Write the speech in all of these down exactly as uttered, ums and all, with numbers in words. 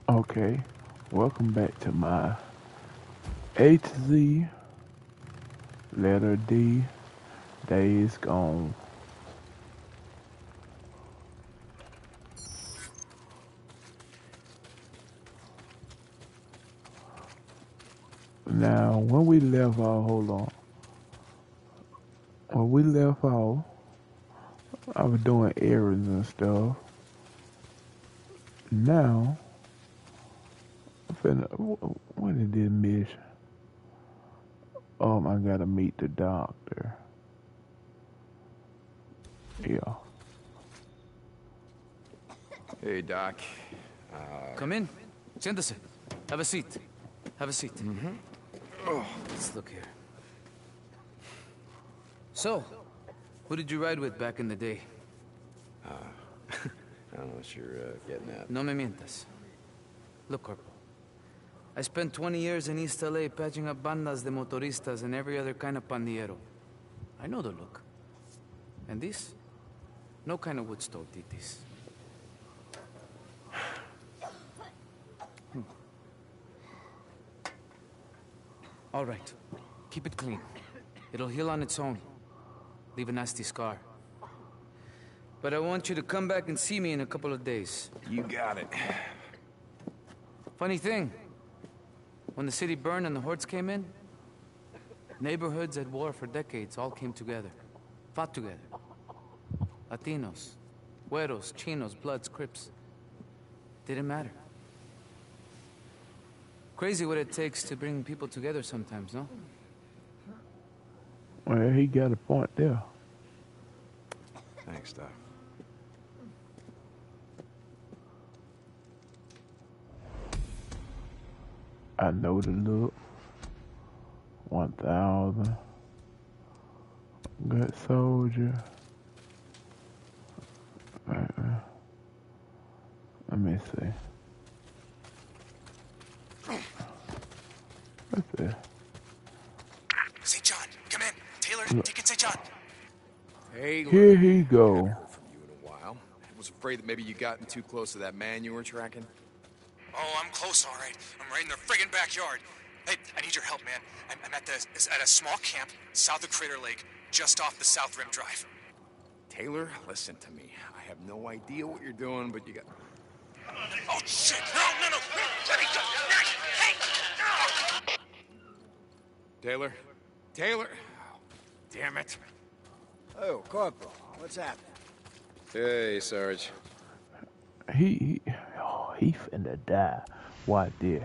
Okay, welcome back to my A to Z, letter D, days gone. Now, when we left off, hold on. When we left off, I was doing errands and stuff. Now, I'm finna, wh- what is this mission? Um, I gotta meet the doctor. Yeah. Hey, Doc. Come in. Siéntese. Have a seat. Have a seat. Mm-hmm. Oh, let's look here. So, who did you ride with back in the day? I don't know what you're uh, getting at. No me mientas. Look, Corporal. I spent twenty years in East L A patching up bandas de motoristas and every other kind of pandillero. I know the look. And this? No kind of Woodstock titis. Hmm. All right. Keep it clean. It'll heal on its own. Leave a nasty scar. But I want you to come back and see me in a couple of days. You got it. Funny thing. When the city burned and the hordes came in, neighborhoods at war for decades all came together. Fought together. Latinos, Güeros, Chinos, Bloods, Crips. Didn't matter. Crazy what it takes to bring people together sometimes, no? Well, he got a point there. Thanks, Doc. I know the look. One thousand. Good soldier. Uh, let me see. What's this? Saint John, come in. Taylor, Deacon Saint John. Hey, Here he haven't go. heard from you in a while. I was afraid that maybe you gotten too close to that man you were tracking. Oh, I'm close, all right. I'm right in their friggin' backyard. Hey, I need your help, man. I'm, I'm at the at a small camp south of Crater Lake, just off the South Rim Drive. Taylor, listen to me. I have no idea what you're doing, but you got... Oh shit! No, no, no! Let me go! Hey! No! Taylor? Taylor? Oh, damn it. Oh, Corporal, what's happening? Hey, Sarge. He, he oh, he finna die. Why did?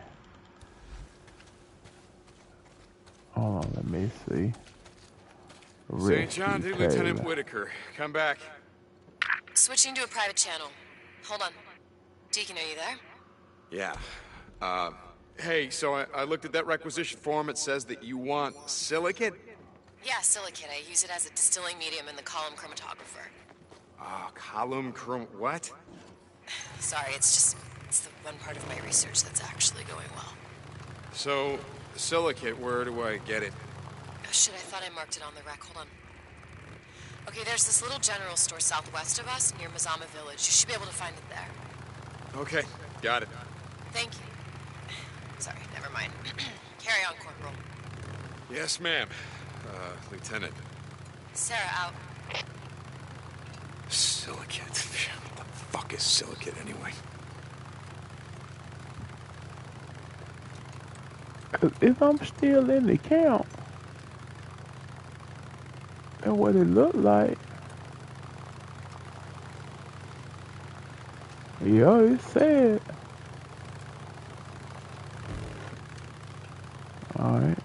Hold on, let me see. Saint John to Rescue Lieutenant Taylor. Whitaker. Come back. Switching to a private channel. Hold on. Deacon, are you there? Yeah. Uh, hey, so I, I looked at that requisition form. It says that you want silicate? Yeah, silicate. I use it as a distilling medium in the column chromatographer. Oh, column chrom... What? Sorry, it's just... it's the one part of my research that's actually going well. So, silicate, where do I get it? Oh shit, I thought I marked it on the rec. Hold on. Okay, there's this little general store southwest of us, near Mazama Village. You should be able to find it there. Okay, got it. Thank you. Sorry, never mind. Carry on, Corporal. Yes, ma'am. Uh, Lieutenant. Sarah out. Silicate. What the fuck is silicate, anyway? If I'm still in the camp, and what it looked like, yeah, it said. All right.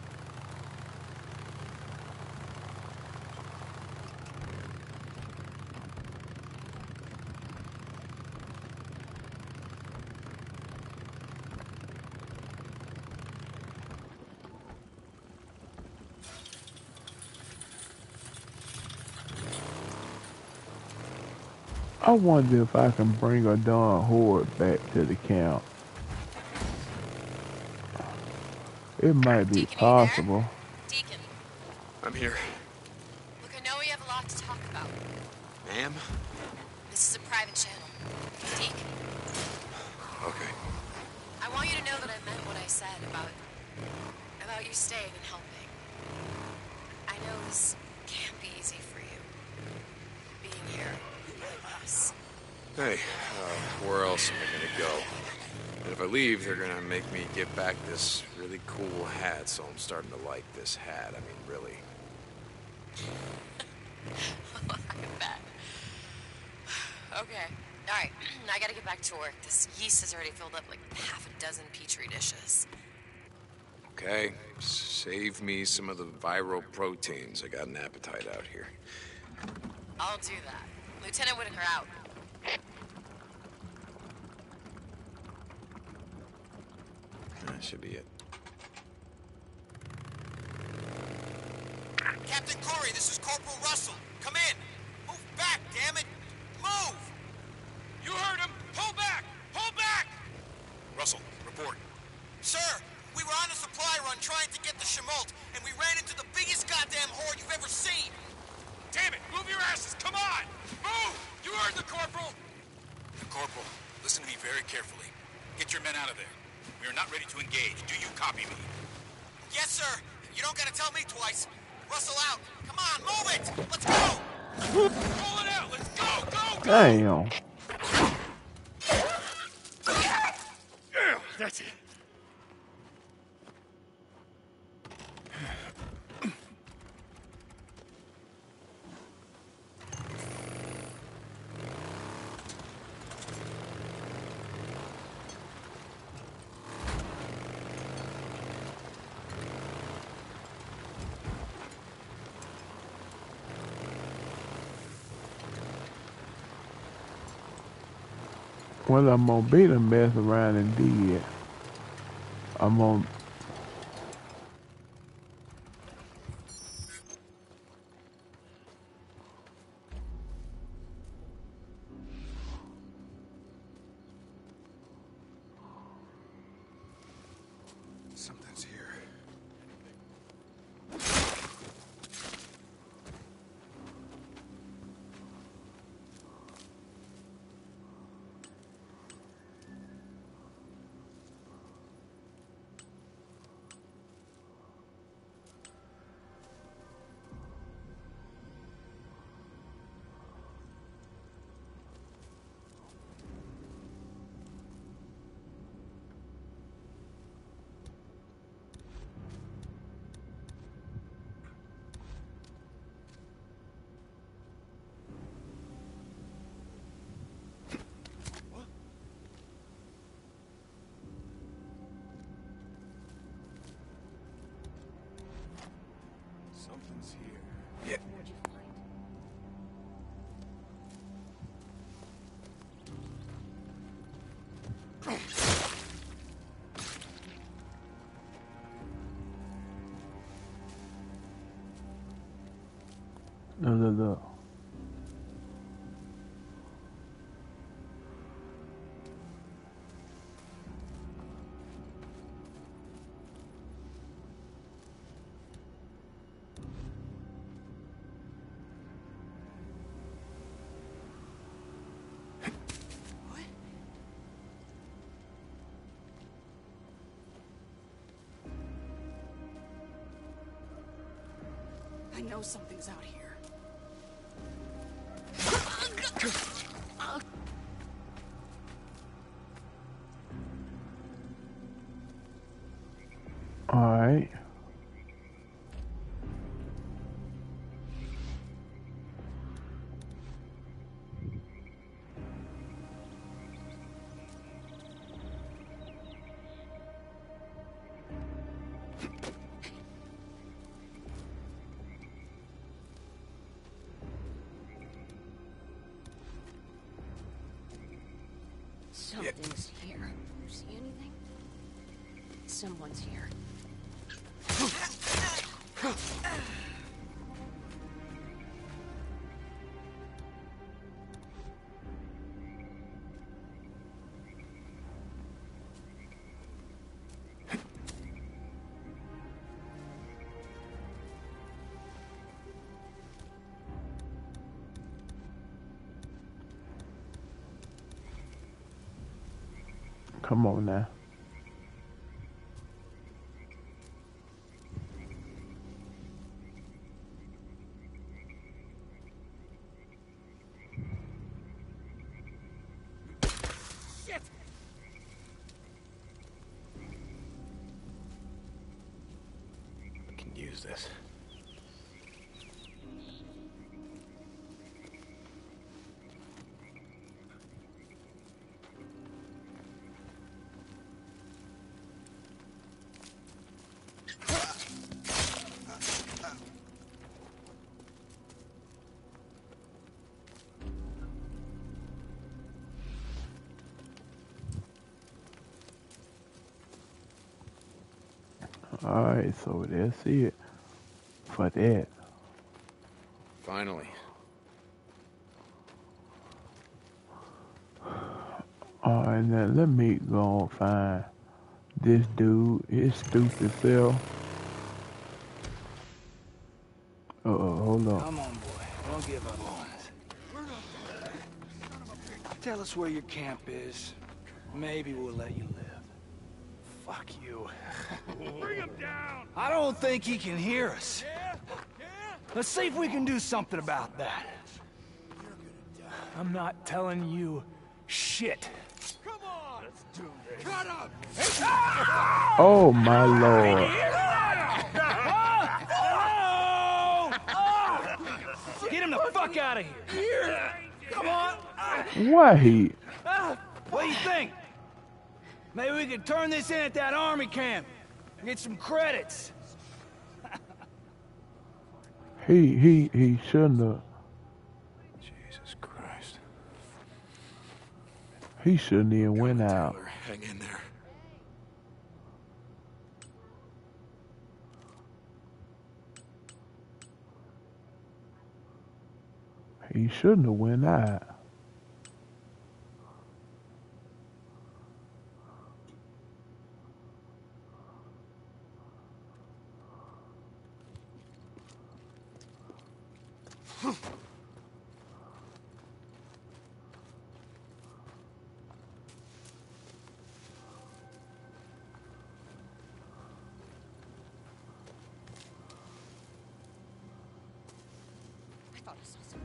I wonder if I can bring a darn horde back to the camp. It might be Deacon, are you there? possible. Deacon, I'm here. look, I know we have a lot to talk about. Ma'am? This is a private channel. Deacon. Okay. you staying and helping. I know this can't be easy for you. Being here with us. Hey, uh, where else am I gonna go? And if I leave, they're gonna make me give back this really cool hat, so I'm starting to like this hat. I mean, really. I bet. Okay. Alright, I gotta get back to work. This yeast has already filled up like half a dozen petri dishes. Okay, save me some of the viral proteins. I got an appetite out here. I'll do that. Lieutenant Whitaker out. That should be it. Captain Corey, this is Corporal Russell. Come in. Move back, damn it. Move! You heard him! Pull back! Pull back! Russell, report. Sir, we were on a supply run trying to get the Schmaltz, and we ran into the biggest goddamn horde you've ever seen. Damn it! Move your asses! Come on! Move! You heard the corporal! The corporal, listen to me very carefully. Get your men out of there. We are not ready to engage. Do you copy me? Yes, sir. You don't gotta tell me twice. Russell out. Come on, move it! Let's go! Roll it out! Let's go! Go! Go! Damn. Yeah, that's it. Well, I'm gonna be the mess around and did. I'm gonna. Something's here. Something's here. Yeah. What'd you find? No, no, no. I know something's out here. All right. Something's here. You see anything? Someone's here. Come on now. use this. Alright, so that's it for that. Finally. Alright, now let me go and find this dude, his stupid self. Uh oh, hold on. Come on, boy. Don't give up on us. Tell us where your camp is. Maybe we'll let you live. Fuck you. Bring him down! I don't think he can hear us. Let's see if we can do something about that. I'm not telling you shit. Come on! Let's do this. Cut him! Oh my lord. Get him the fuck out of here! Come on! Why he? What do you think? Maybe we could turn this in at that army camp. Get some credits. He he he shouldn't have. Jesus Christ. He shouldn't even went out. Taylor, hang in there. He shouldn't have went out. I thought I saw something.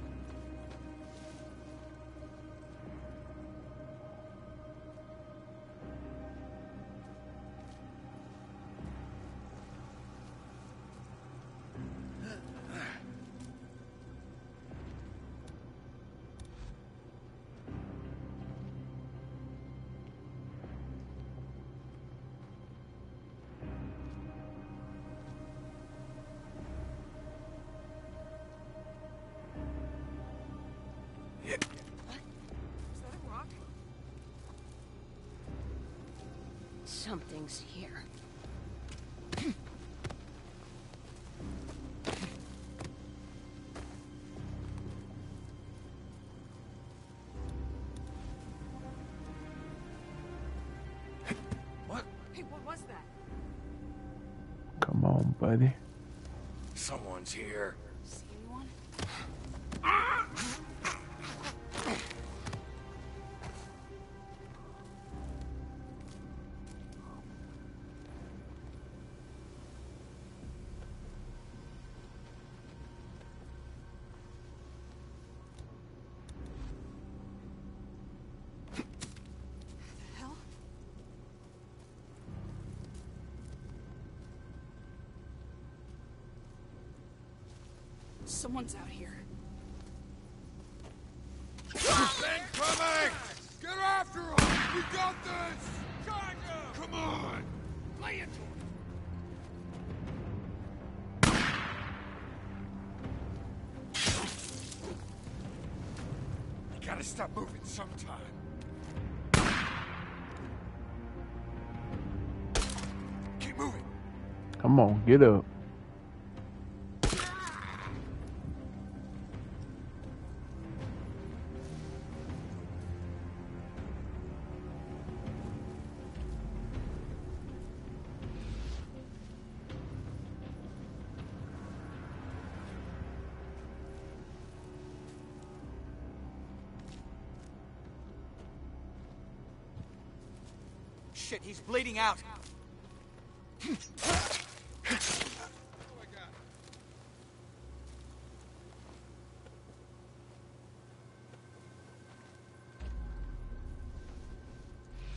Something's here. What? Hey, what was that? Come on, buddy. Someone's here. See anyone? The hell? Someone's out here. Incoming! Get after him! We got this! Come on! Play it to him! You gotta stop moving sometime. Keep moving! Come on, get up. Shit, he's bleeding out.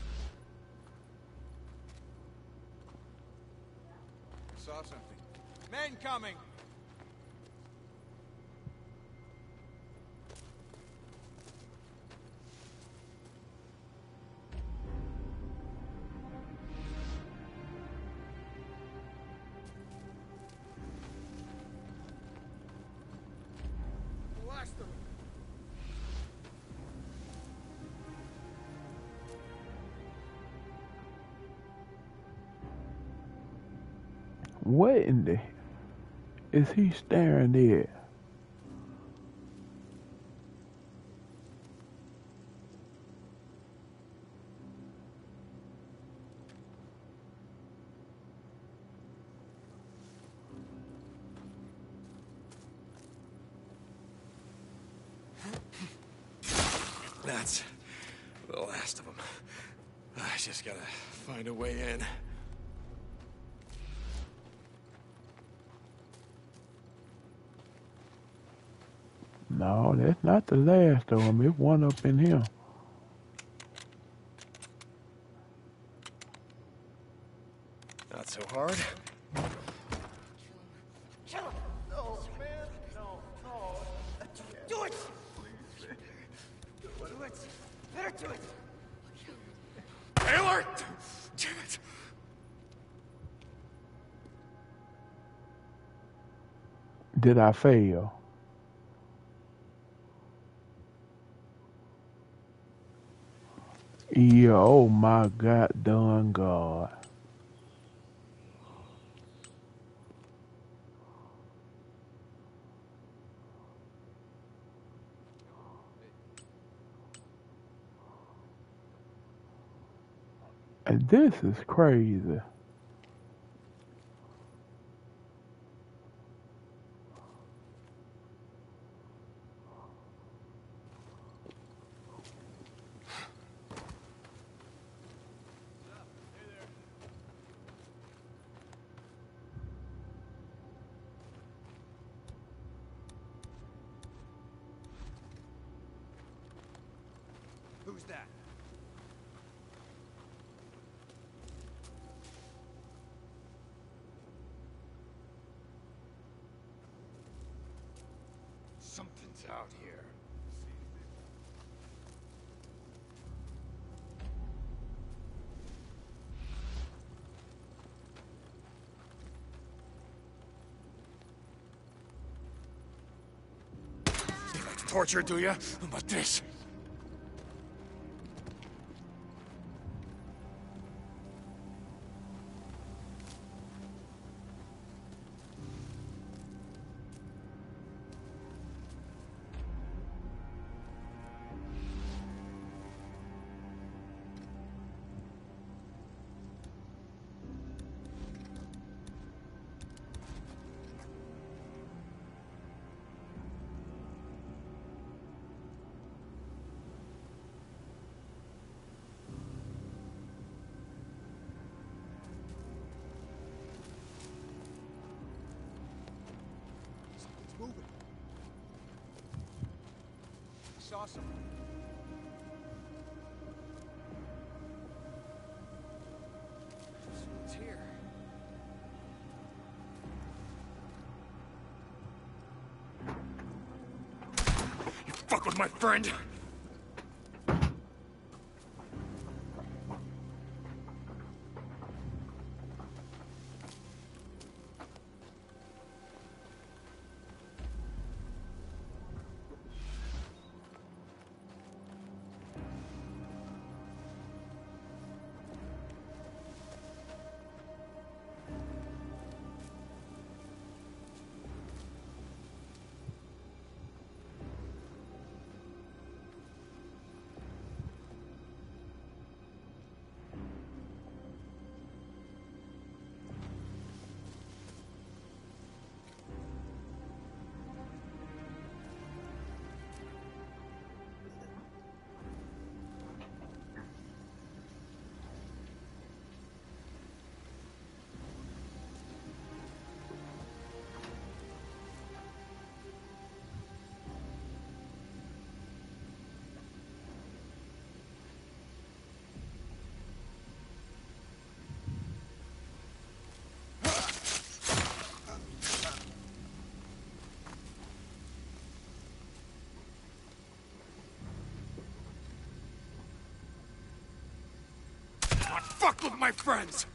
Saw something. Men coming! Blast them! What in the is he staring at? That's the last of them. I just gotta find a way in. No, that's not the last of them. It's one up in here. Not so hard. Kill him! No, man! No, no! Do it! Do it! Better do it! Taylor! Damn it! Did I fail? Yeah, oh my God, done God. And this is crazy. Who's that? Something's out here. You like torture, do you? How about this? Something's moving. I saw something. Someone's here. You fuck with my friend! fuck with my friends!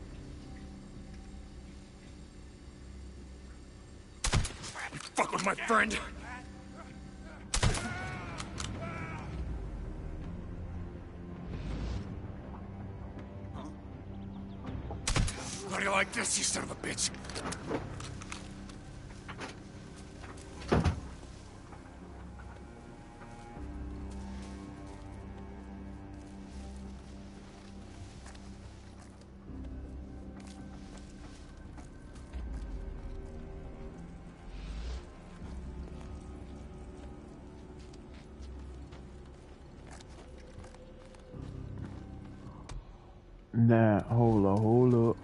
You fuck with my friend! How do you like this, you son of a bitch? Nah, hold up, hold up.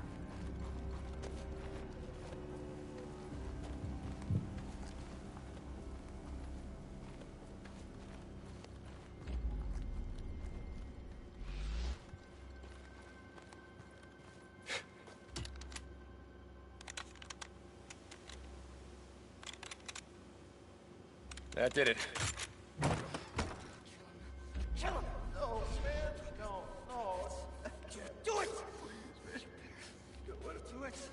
That did it. Kill him! No, man. No, no. Do it! Do it.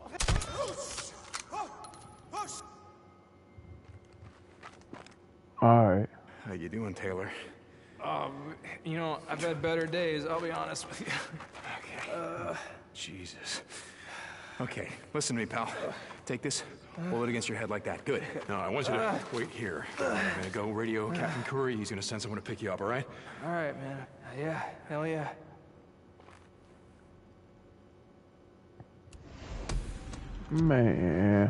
Alright. How you doing, Taylor? Um, you know, I've had better days, I'll be honest with you. Okay. Uh, Jesus. Okay, listen to me, pal. Take this, hold it against your head like that. Good. No, I want you to wait here. I'm gonna go radio Captain Curry. He's gonna send someone to pick you up, all right? all right, man. Yeah, hell yeah. Man.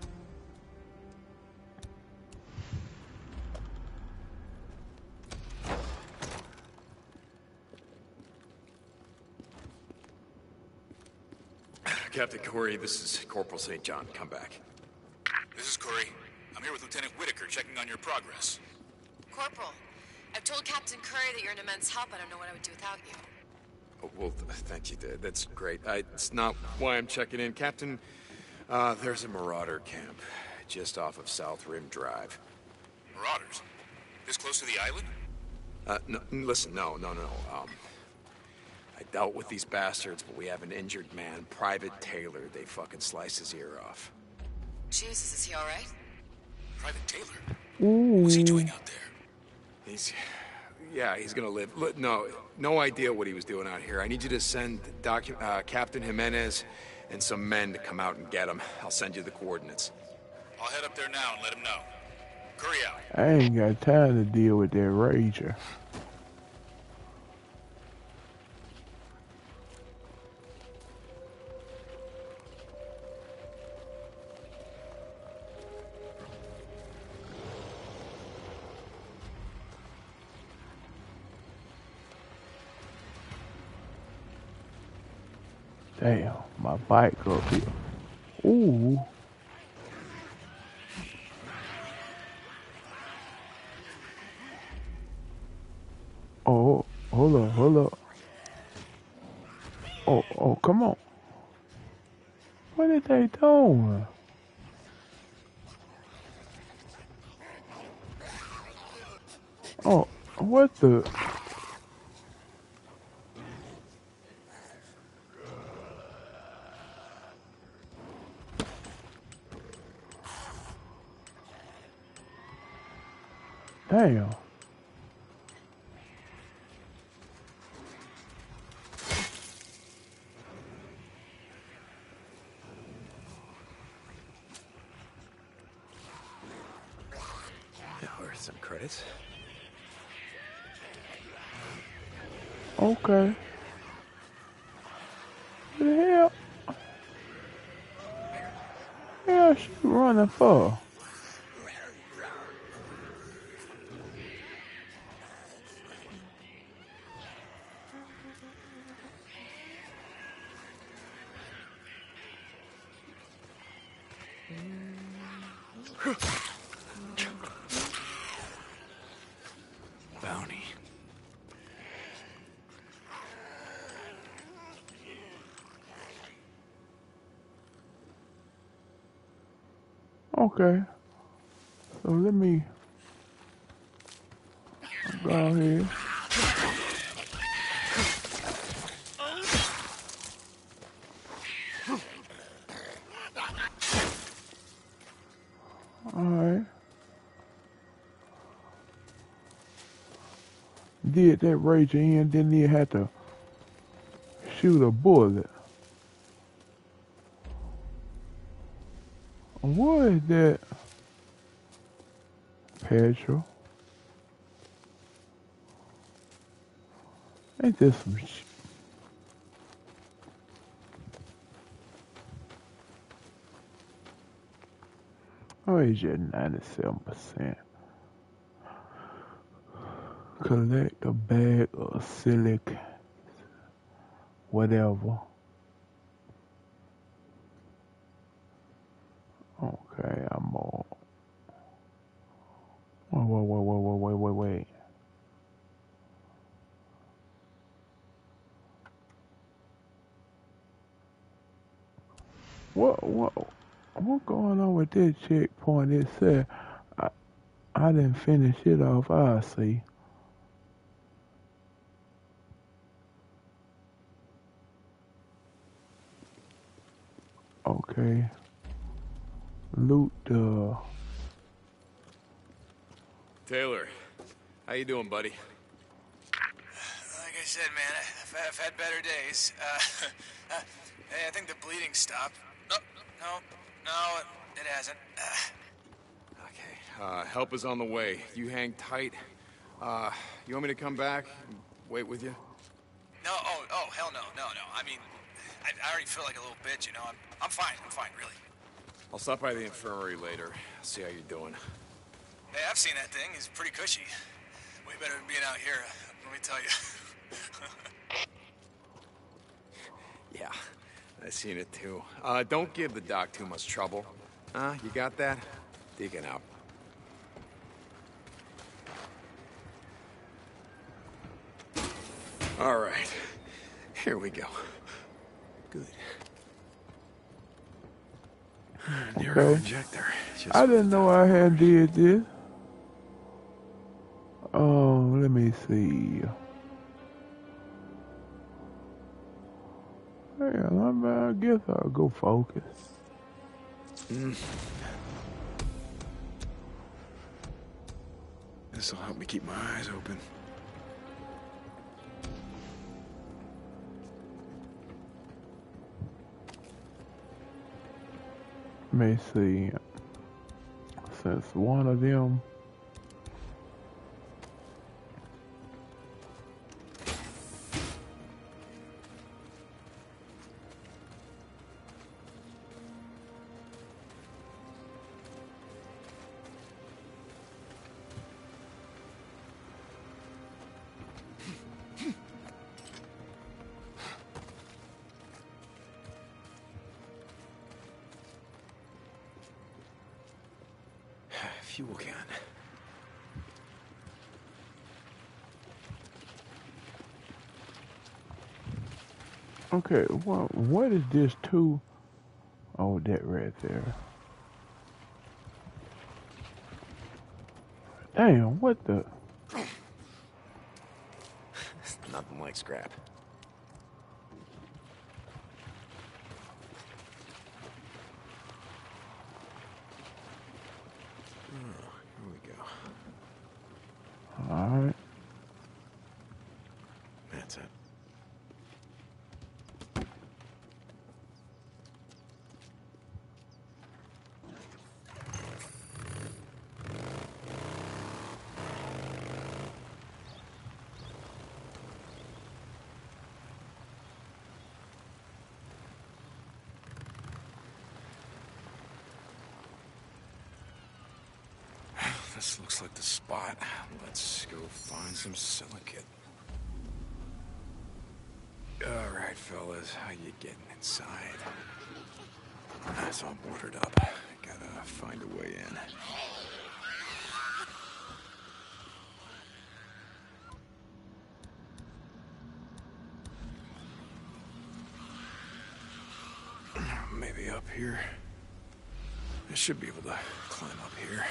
Captain Corey, this is Corporal Saint John. Come back. This is Curry. I'm here with Lieutenant Whitaker, checking on your progress. Corporal, I've told Captain Curry that you're an immense help. I don't know what I would do without you. Oh, well, th- thank you. Th- That's great. I, it's not why I'm checking in. Captain, uh, there's a Marauder camp just off of South Rim Drive. Marauders? This close to the island? Uh, no, listen, no, no, no. Um, I dealt with these bastards, but we have an injured man, Private Taylor. They fucking slice his ear off. Jesus, is he all right? Private Taylor? Ooh. What's he doing out there? He's... Yeah, he's gonna live. Look, no, no idea what he was doing out here. I need you to send docu uh, Captain Jimenez and some men to come out and get him. I'll send you the coordinates. I'll head up there now and let him know. Curry out. I ain't got time to deal with that rager. Damn, my bike up here. Ooh. Oh, hold up, hold up. Oh, oh, come on. What are they doing? Oh, what the? Damn. Yeah, or some credits. Okay. What the hell? What hell she running for? Bounty. Okay. So let me go ahead. did that Rachel in, didn't even have to shoot a bullet. What is that? Petrol. Ain't this some sh Oh, it's just ninety-seven percent. Collect a bag of silica, whatever. Okay, I'm all. Wait, wait, wait, wait, wait, wait, wait, wait. What, what, what going on with this checkpoint? It said I, I didn't finish it off. I see. Okay. Loot the. Taylor, how you doing, buddy? Like I said, man, I've, I've had better days. Uh, uh, hey, I think the bleeding stopped. No, no, no, it hasn't. Uh. Okay, uh, help is on the way. You hang tight. Uh, you want me to come back and wait with you? No, oh, oh, hell no, no, no. I mean, I, I already feel like a little bitch, you know. I'm, I'm fine, I'm fine, really. I'll stop by the infirmary later. See how you're doing. Hey, I've seen that thing. It's pretty cushy. Way better than being out here, let me tell you. Yeah, I've seen it too. Uh, don't give the doc too much trouble. Huh? You got that? Digging out. All right. Here we go. Good. Neuro injector. Just I didn't know I had did this. Oh, let me see. Yeah, I guess I'll go focus. Mm. This'll help me keep my eyes open. Let me see. Since one of them. Fuel can. Okay, what what is this to? Oh, that right there. Damn, what the? Nothing like scrap. Alright. That's it. This looks like the spot. Let's go find some silicate. All right, fellas, how you getting inside? That's all boarded up. Gotta find a way in. Maybe up here. I should be able to climb up here.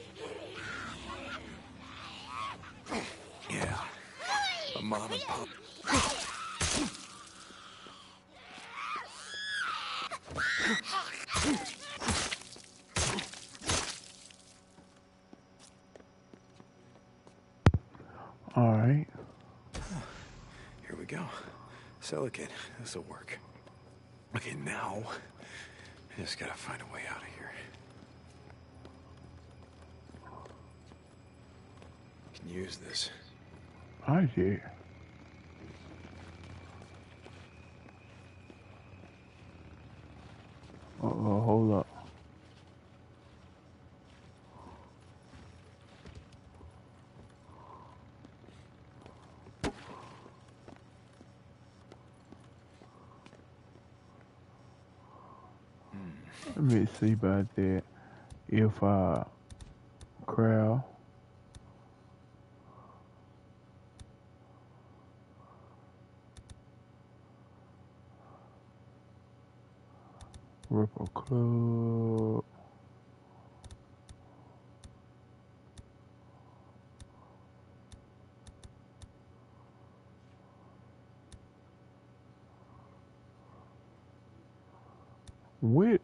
Yeah, a mom and pop All right. Here we go. Silicate. This'll work. Okay, now I just gotta find a way out of here. Can use this. I see. Uh oh, hold up. Let me see about that. If I crowd, Ripple Club, which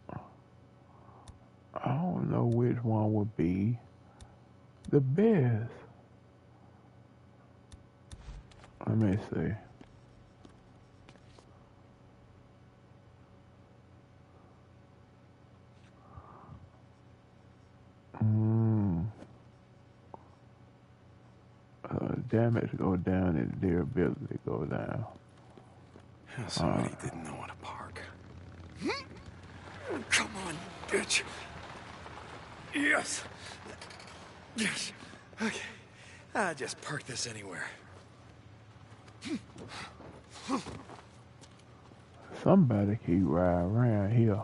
I don't know which one would be the best. Let me see. Mm. Uh, damage go down and durability go down. Somebody Uh, didn't know how to park. Come on, bitch. Yes. Yes. Okay. Ah, just park this anywhere. Somebody keep riding around here.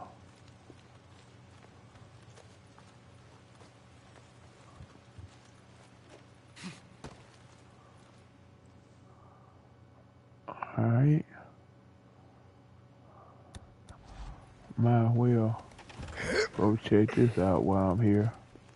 Alright. Might as well go check this out while I'm here.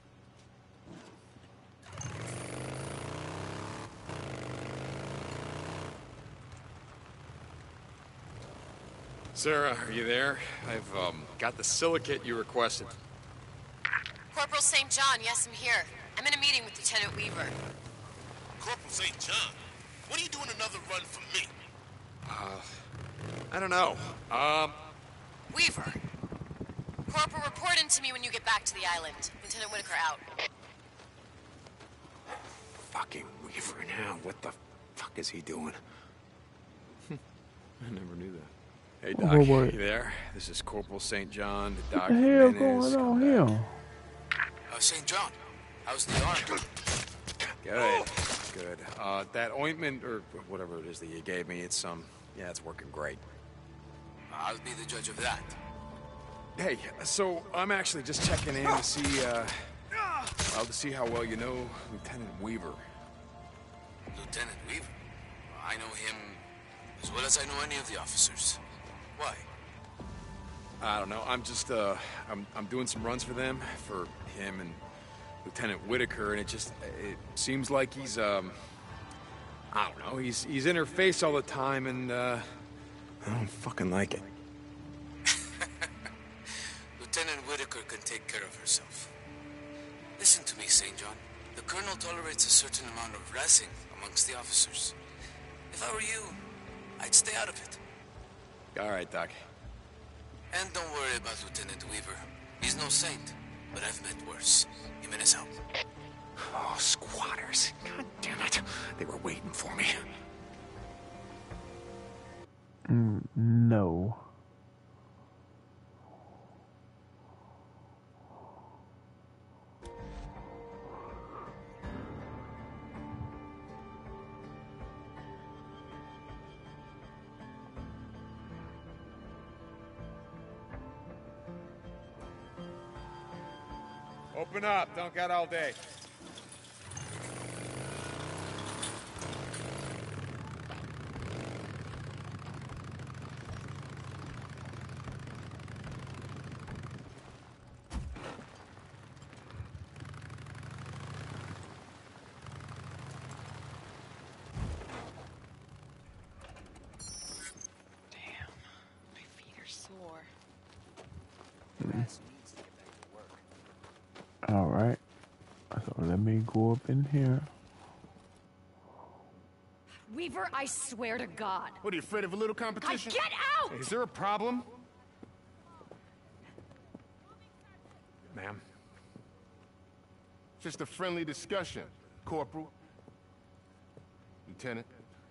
Sarah, are you there? I've um, got the silicate you requested. Corporal Saint John, yes, I'm here. I'm in a meeting with Lieutenant Weaver. Corporal Saint John, when are you doing another run for me? Uh, I don't know. Um, Weaver. Corporal, report in to me when you get back to the island. Lieutenant Whitaker out. fucking Weaver now. What the fuck is he doing? I never knew that. Hey, Doc, Oh, what? you there? This is Corporal Saint John. The Doc What the hell Jimenez. going on here? Uh, Saint John, how's the arm? Good, good. Uh, that ointment, or whatever it is that you gave me, it's, um, yeah, it's working great. I'll be the judge of that. Hey, so I'm actually just checking in to see, uh, well, to see how well you know Lieutenant Weaver. Lieutenant Weaver? I know him as well as I know any of the officers. Why? I don't know. I'm just, uh, I'm, I'm doing some runs for them, for him and Lieutenant Whitaker, and it just, it seems like he's, um, I don't know, he's, he's in her face all the time, and, uh, I don't fucking like it. Lieutenant Whitaker can take care of herself. Listen to me, Saint John. The Colonel tolerates a certain amount of razzing amongst the officers. If I were you, I'd stay out of it. All right, Doc. And don't worry about Lieutenant Weaver. He's no saint, but I've met worse. Jimenez out. Oh, squatters. God damn it. They were waiting for me. Mm, no. Open up. Don't got all day. My feet are sore. ass needs to get back to work. All right. So let me go up in here. Weaver, I swear to God. What, are you afraid of a little God, competition? get out! Is there a problem? Ma'am? Just a friendly discussion, Corporal. Lieutenant.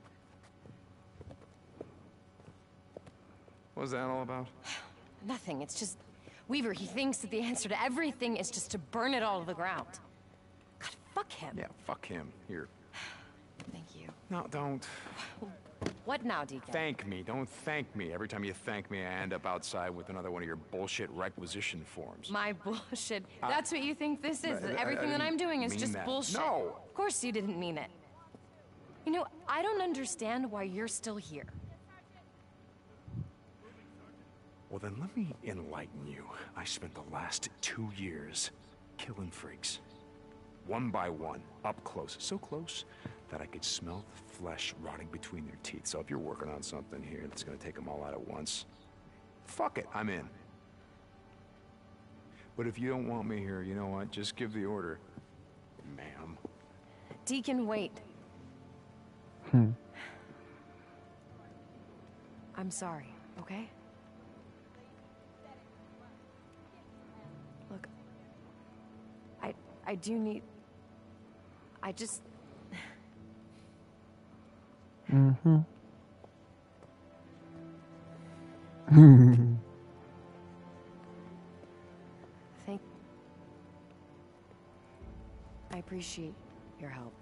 What was that all about? Nothing, it's just... Weaver, he thinks that the answer to everything is just to burn it all to the ground. God, fuck him. Yeah, fuck him. Here. Thank you. No, don't. What now, Deacon? Thank me. Don't thank me. Every time you thank me, I end up outside with another one of your bullshit requisition forms. My bullshit. That's what you think this is. I- I- Everything I that I'm doing is mean just that. bullshit. No! Of course you didn't mean it. You know, I don't understand why you're still here. Well, then let me enlighten you. I spent the last two years killing freaks. One by one, up close. So close that I could smell the flesh rotting between their teeth. So if you're working on something here that's gonna take them all out at once, fuck it, I'm in. But if you don't want me here, you know what? Just give the order, ma'am. Deacon, wait. Hmm. I'm sorry, okay? Look, I I do need... I just... Mm-hmm. Thank... I appreciate your help.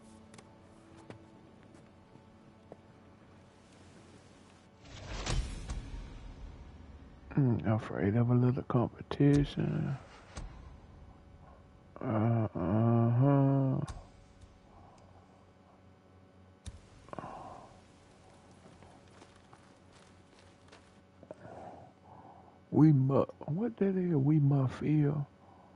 Mm, afraid of a little competition. Uh, uh-huh. We must, what that is, we must feel.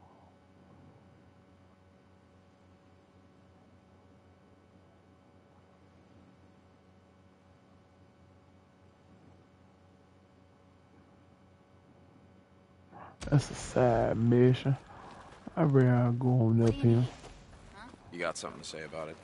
That's a side mission. I reckon I'll go on up here. You got something to say about it?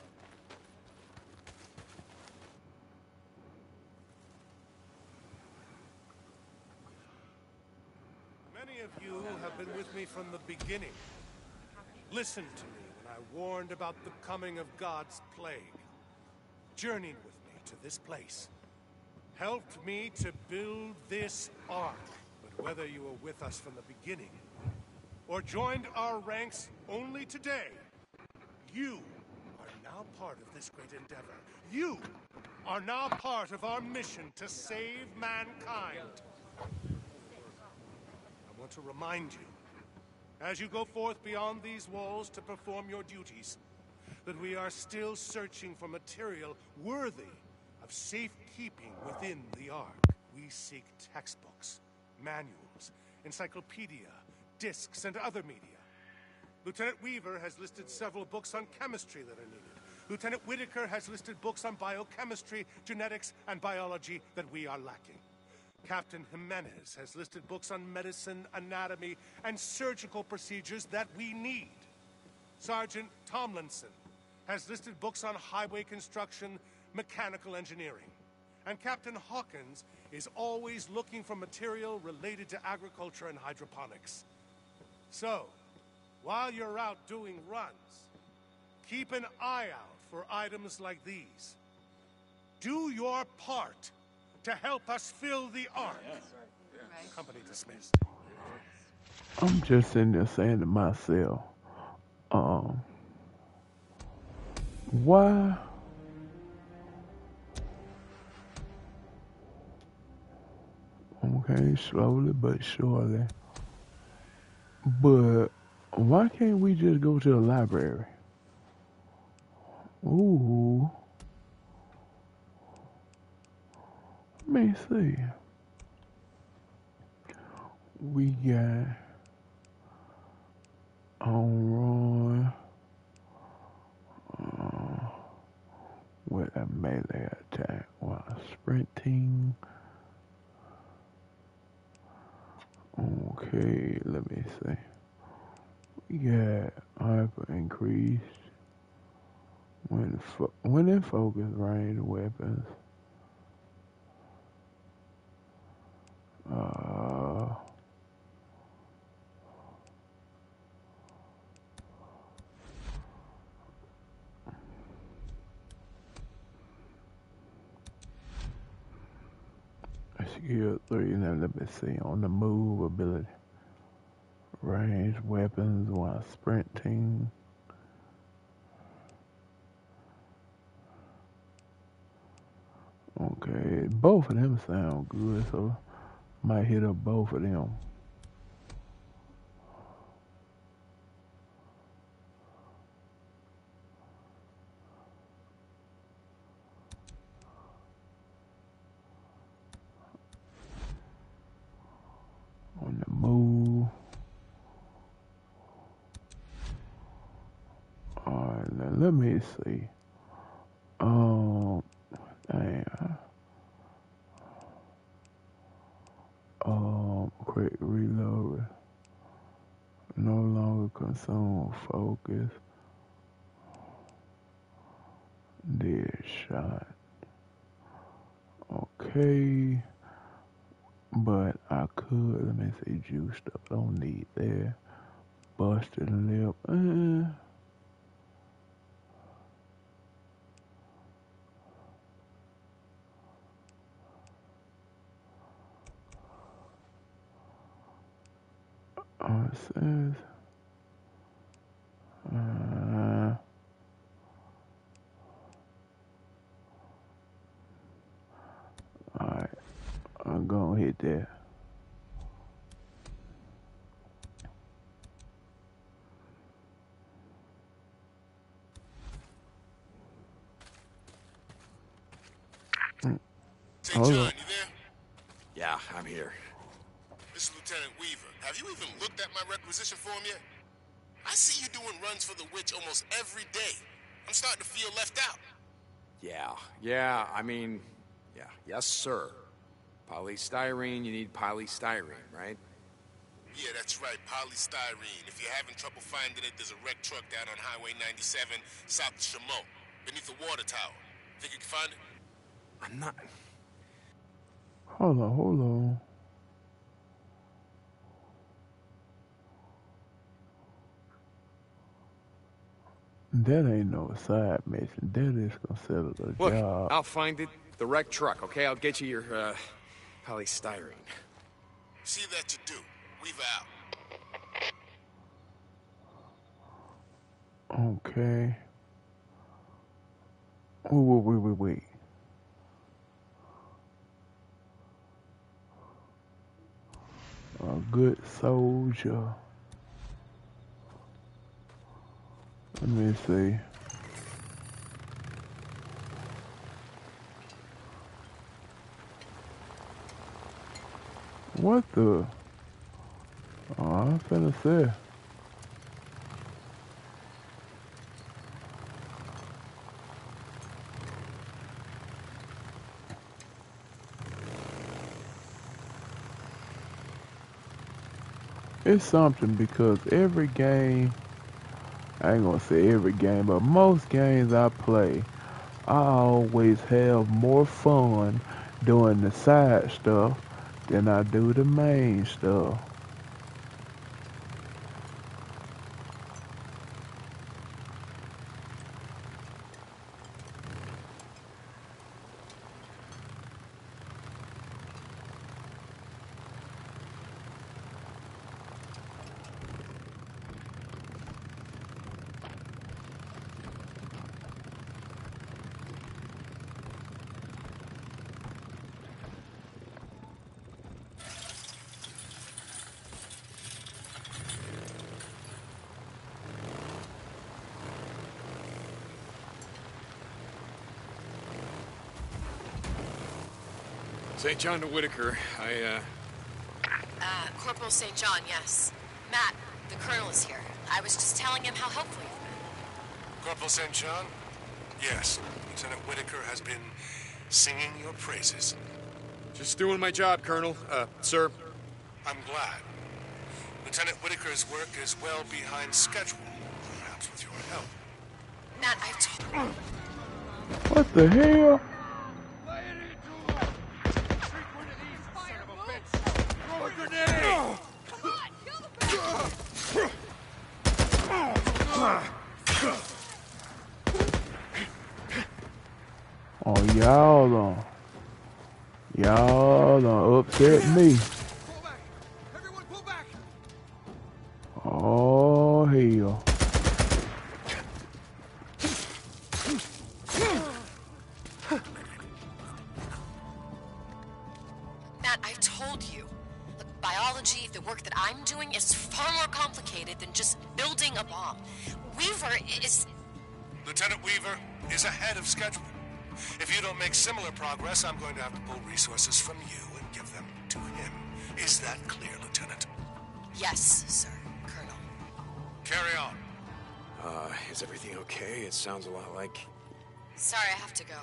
Many of you have been with me from the beginning. Listened to me when I warned about the coming of God's plague. Journeyed with me to this place. Helped me to build this ark. But whether you were with us from the beginning, or joined our ranks only today, you are now part of this great endeavor. You are now part of our mission to save mankind. I want to remind you, as you go forth beyond these walls to perform your duties, that we are still searching for material worthy of safekeeping within the Ark. We seek textbooks, manuals, encyclopedia, discs, and other media. Lieutenant Weaver has listed several books on chemistry that are needed. Lieutenant Whitaker has listed books on biochemistry, genetics, and biology that we are lacking. Captain Jimenez has listed books on medicine, anatomy, and surgical procedures that we need. Sergeant Tomlinson has listed books on highway construction, mechanical engineering. And Captain Hawkins is always looking for material related to agriculture and hydroponics. So, while you're out doing runs, keep an eye out for items like these. Do your part to help us fill the Ark. Company dismissed. I'm just sitting there saying to myself, um, why? Okay, slowly but surely. But why can't we just go to the library? Ooh. Let me see. We got on run uh, with a melee attack while sprinting. Okay, let me see. We got hyper increased when fo when in focus range weapons. Uh, skill three. Now let me see on the move ability. Range weapons while sprinting. Okay, both of them sound good, so might hit up both of them. On the move. Alright, now let me see. Um, damn. Um, quick reload. No longer consume focus. Dead shot. Okay. But I could, let me see, juiced up. Don't need that. Busted lip. Uh, Oh, it says, uh, alright, I'm gonna hit that. Saint Hold John, on. you there? Yeah, I'm here. This is Lieutenant Weaver. Have you even looked at my requisition form yet? I see you doing runs for the witch almost every day. I'm starting to feel left out. Yeah, yeah, I mean, yeah, yes, sir. Polystyrene, you need polystyrene, right? Yeah, that's right, polystyrene. If you're having trouble finding it, there's a wrecked truck down on Highway ninety-seven, south of Chameau, beneath the water tower. Think you can find it? I'm not... Hold on, hold on. That ain't no side mission. That is considered a Look, job. I'll find it. The wrecked truck, okay? I'll get you your, uh, polystyrene. See that you do. Weaver out. Okay. Wait, wait, wait, wait, wait. A good soldier. Let me see. What the? Oh, I'm finna say. It's something because every game, I ain't gonna say every game, but most games I play, I always have more fun doing the side stuff than I do the main stuff. Saint John to Whitaker. I, uh... Uh, Corporal Saint John, yes. Matt, the Colonel is here. I was just telling him how helpful you've been. Corporal Saint John? Yes. Lieutenant Whitaker has been singing your praises. Just doing my job, Colonel. Uh, sir. I'm glad. Lieutenant Whitaker's work is well behind schedule, perhaps with your help. Matt, I told... What the hell? Oh, y'all done. Y'all done upset me. Oh, hell. Matt, I've told you. Look, biology, the work that I'm doing is far more complicated than just building a bomb. Weaver is... Lieutenant Weaver is ahead of schedule. If you don't make similar progress, I'm going to have to pull resources from you and give them to him. Is that clear, Lieutenant? Yes, sir, Colonel. Carry on. Uh, is everything okay? It sounds a lot like... Sorry, I have to go.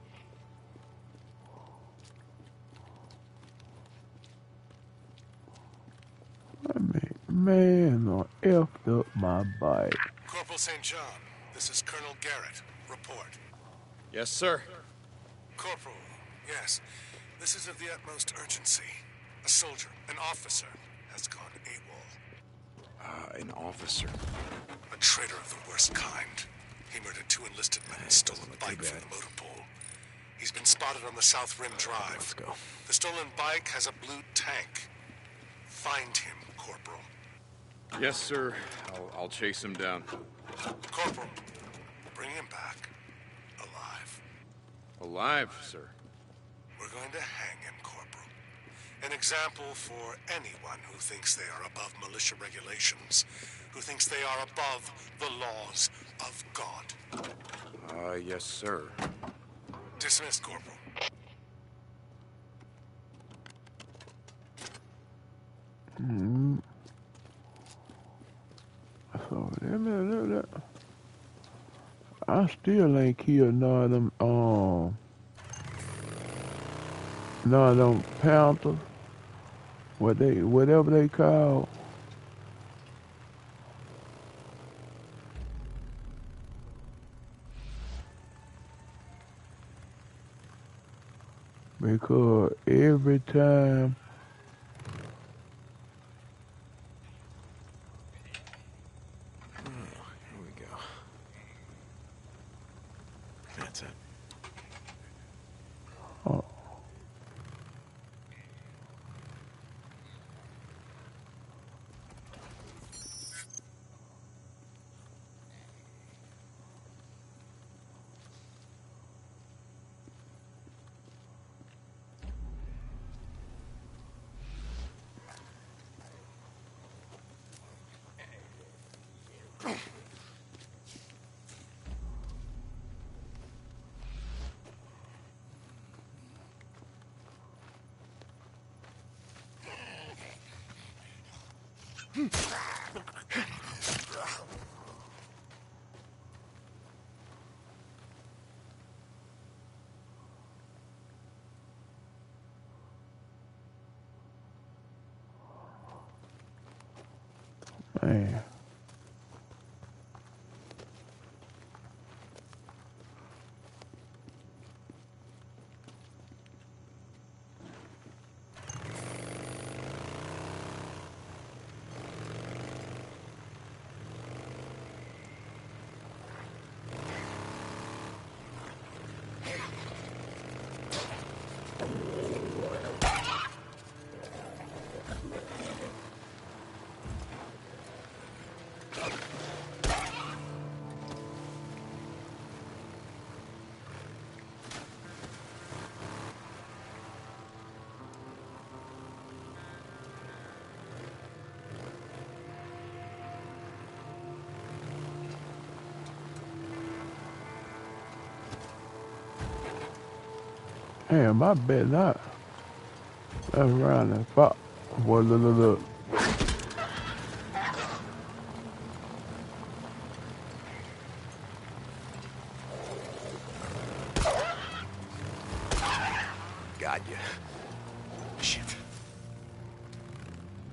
Man, I effed up my bike. Corporal Saint John, this is Colonel Garrett. Report. Yes, sir. Corporal, yes. This is of the utmost urgency. A soldier, an officer, has gone AWOL. Uh, an officer? A traitor of the worst kind. He murdered two enlisted men and stole a bike from the motor pool. He's been spotted on the South Rim Drive. Let's go. The stolen bike has a blue tank. Find him, Corporal. Yes, sir. I'll, I'll chase him down. Corporal, bring him back. Alive. Alive, sir? We're going to hang him, Corporal. An example for anyone who thinks they are above militia regulations, who thinks they are above the laws of God. Uh, yes, sir. Dismissed, Corporal. Hmm. So, look, look, look. I still ain't killed none of them, um, none of them panthers, what they, whatever they call. Because every time man. Damn, I bet not. That's around the fuck. Boy, look, look, look. Got you. Shit.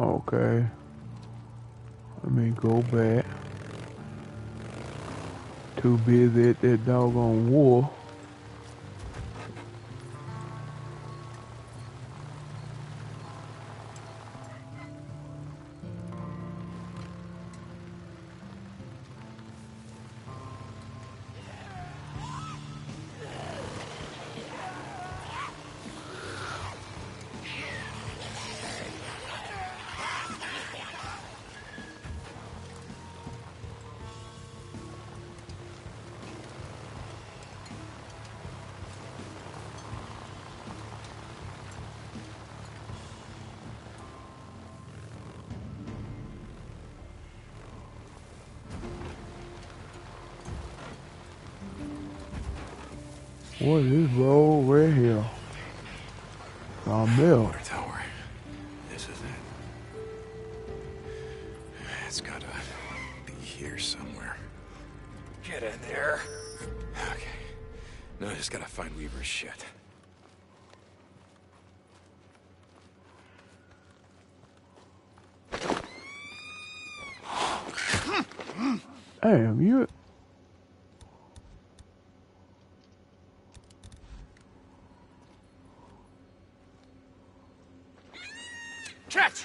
Okay. Let me go back. Too busy at that doggone war. What is this road right here? Something else. Tower. This is it. It's gotta be here somewhere. Get in there. Okay. Now I just gotta find Weaver's shit. Damn, you... Catch!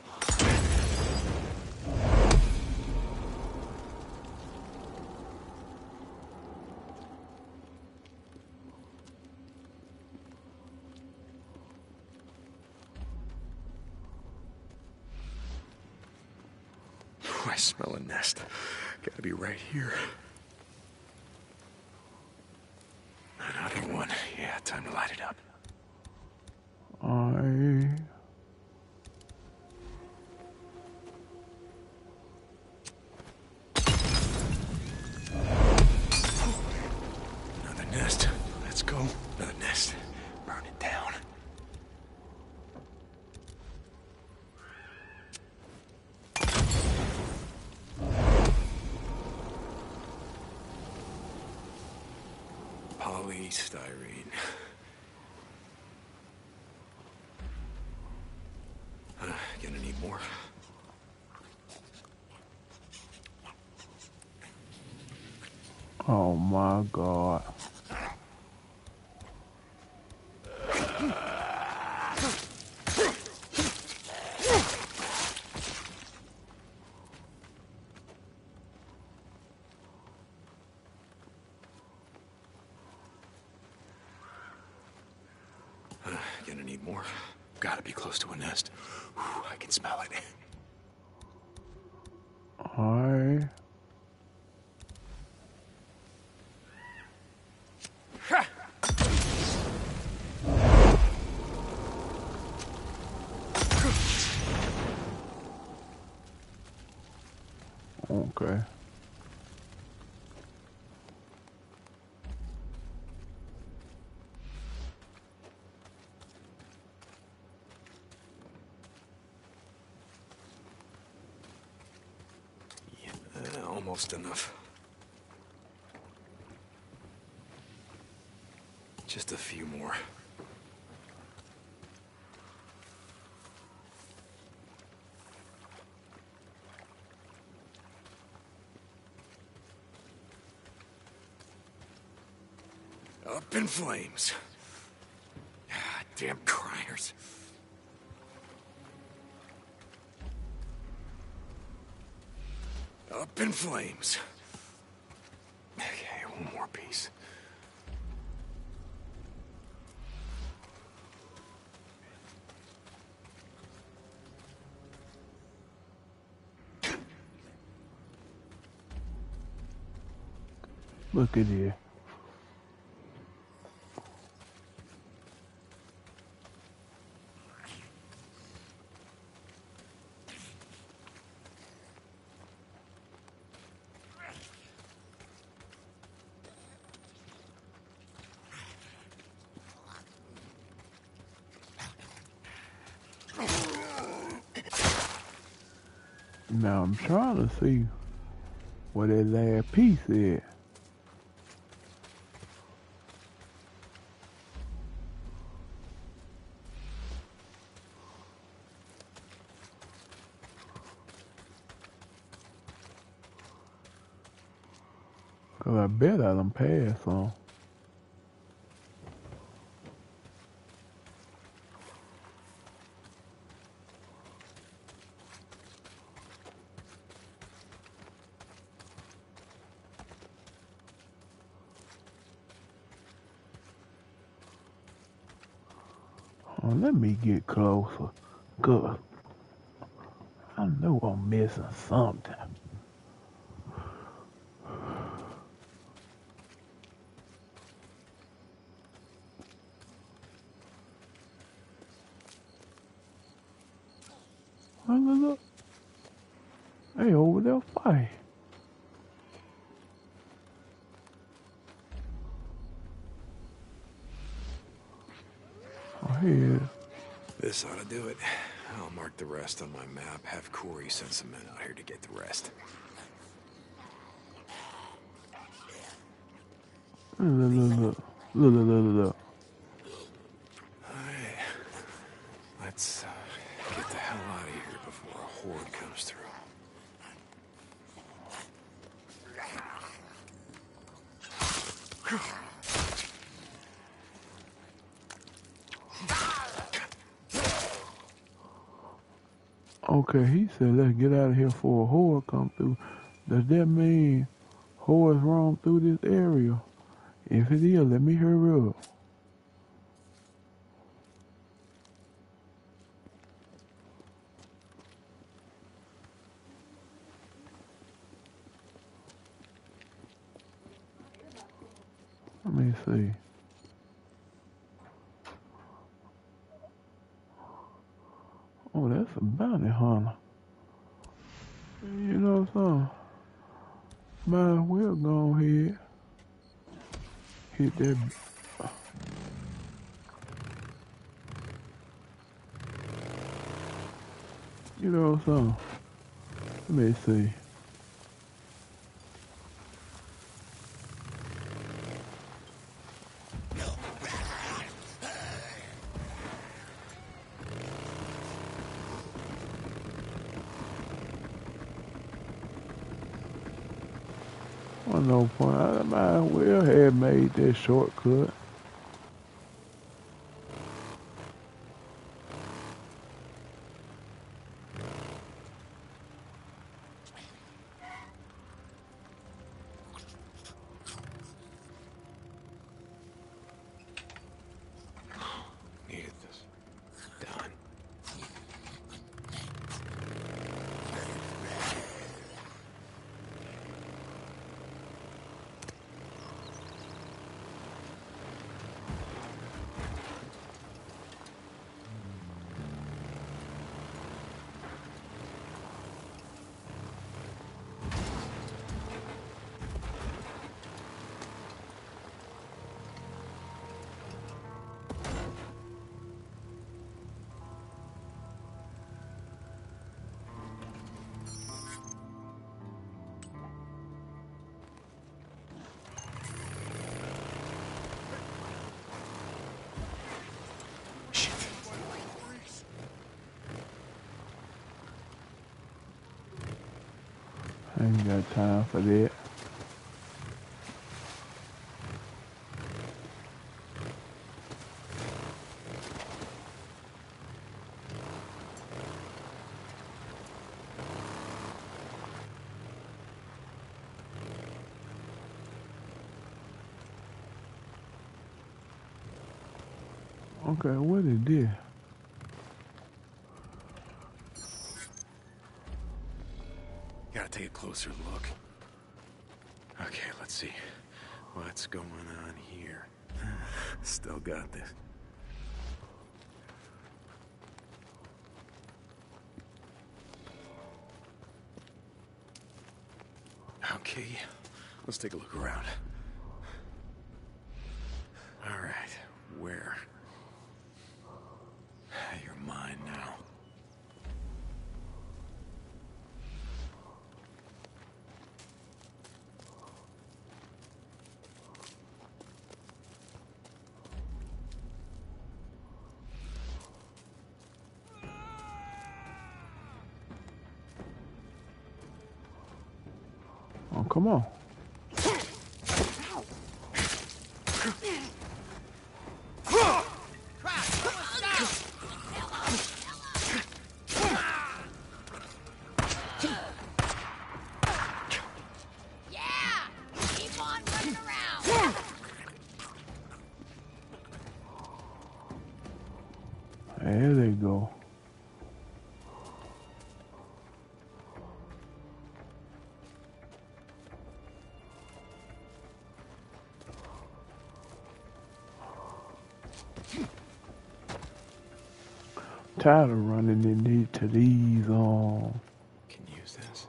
I smell a nest. Gotta be right here. Another one. Yeah, time to light it up. I... Another nest. Let's go. Another nest. Burn it down. Polystyrene. Uh, gonna need more. Oh my God. Uh, gonna need more. Gotta be close to a nest. Whew, I can smell it. I... Okay. Yeah, uh, almost enough. Just a few more. Up in flames. Ah, damn criers. Up in flames. Okay, one more piece. Look at here. Now I'm trying to see where that last piece is. Cause I bet I done passed some. Oh, let me get closer. Good. I know I'm missing something. Look, look, look. They over there fighting. Oh, here. This ought to do it. I'll mark the rest on my map. Have Corey send some men out here to get the rest. Look, look, look, look. Look, look, look, look. Alright. Let's uh, get the hell out of here before a horde comes through. Okay, he said let's get out of here before a horde come through. Does that mean hordes roam through this area? If it is, let me hurry up. Let me see. Oh, that's a bounty hunter. You know something? Might as well go ahead. Hit that. You know something? Let me see. Well, no point. I might as well have made that shortcut. Needed this. Done. I ain't got time for that. Okay, what is this? Gotta take a closer look. Okay, let's see. What's going on here? Still got this. Okay, let's take a look around. All right, where? You're mine now. Oh, come on. There they go. Tired of running into these um Can use this.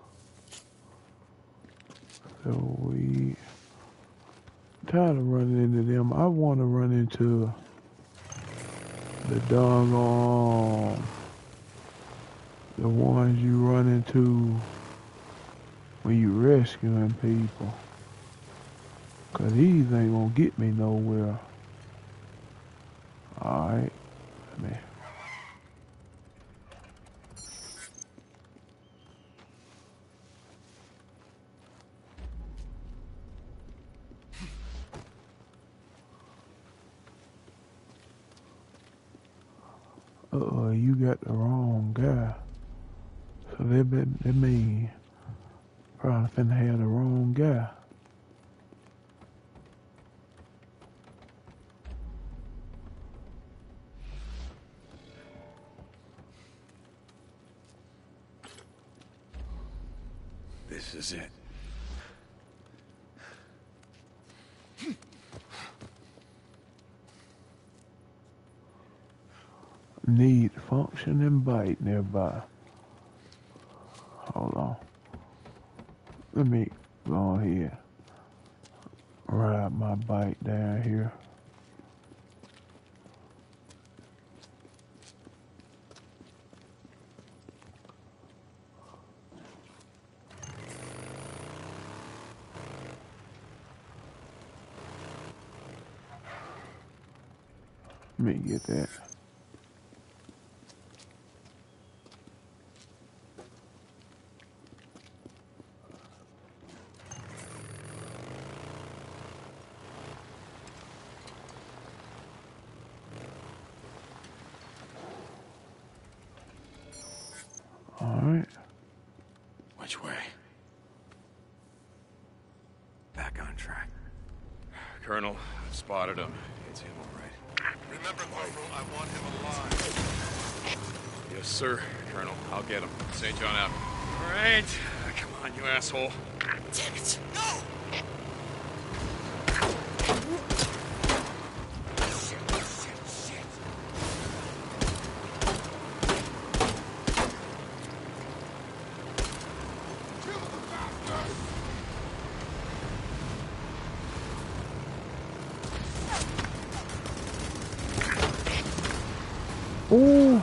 so we tired of running into them. I wanna run into the doggone the ones you run into when you rescuing people. Cause these ain't gonna get me nowhere. Alright. Let me Uh-oh, you got the wrong guy. So that, that, that mean probably finna have the wrong guy. This is it. Need functioning bite nearby. Hold on. Let me go on here. Ride my bike down here. Let me get that. Alright. Which way? Back on track. Colonel, I've spotted him. It's him, all right. Remember, Corporal, I want him alive. Yes, sir, Colonel. I'll get him. Saint John out. All right. Come on, you asshole. Damn it! No! Ooh.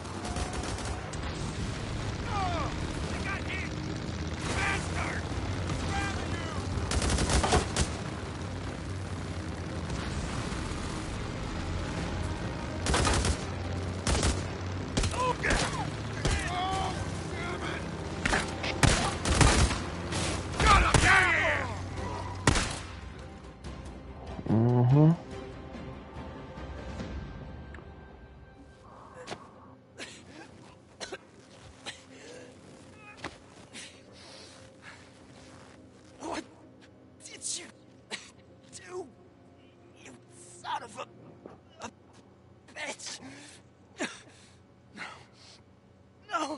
Mm-hmm. What did you do? You son of a, a bitch! No. No!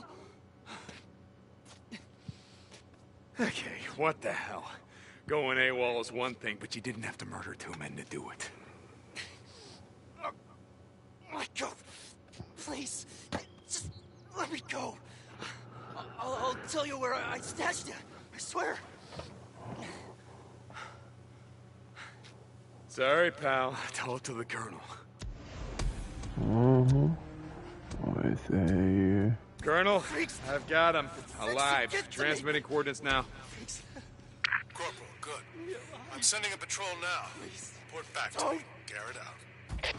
Okay, what the hell? Going AWOL is one thing, but you didn't have to murder two men to do it. Michael, please, just let me go. I'll, I'll tell you where I, I stashed it. I swear. Sorry, pal. Tell it to the Colonel. Mm-hmm. What's that here? Colonel, I've got him. Alive. Get to Transmitting coordinates now. Corporal, good. I'm sending a patrol now. Report back to me. Garrett out.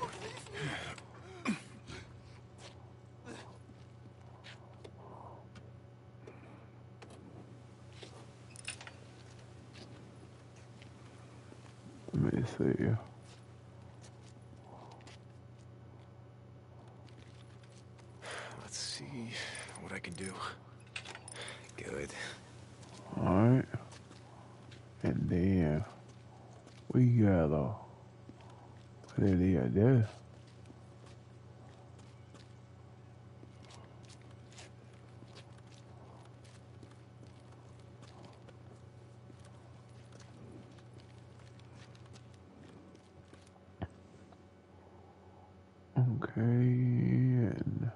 Let me see. And then we gotta, what it is, this. Okay, and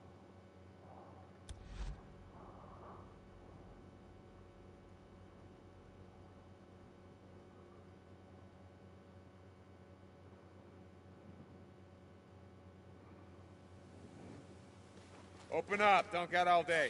Open up. Don't get all day.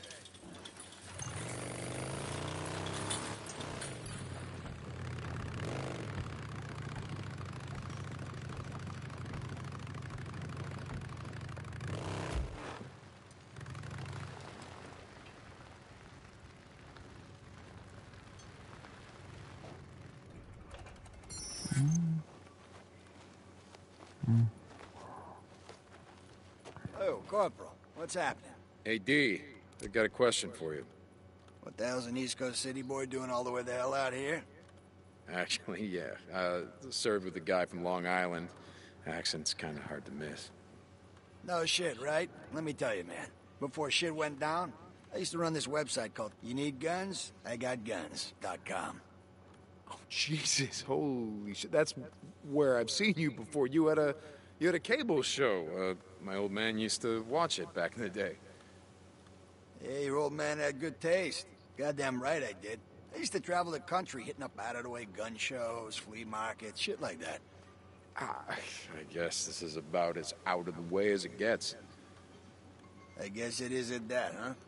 Oh, Corporal, what's happening? Hey, D, I got a question for you. What the hell's an East Coast city boy doing all the way the hell out here? Actually, yeah. Uh, served with a guy from Long Island. Accent's kind of hard to miss. No shit, right? Let me tell you, man. Before shit went down, I used to run this website called You Need Guns? I Got Guns dot com. Oh, Jesus. Holy shit. That's where I've seen you before. You had a, you had a cable show. Uh, my old man used to watch it back in the day. Yeah, your old man had good taste. Goddamn right I did. I used to travel the country hitting up out-of-the-way gun shows, flea markets, shit like that. Ah, I guess this is about as out of the way as it gets. I guess it is at that, huh?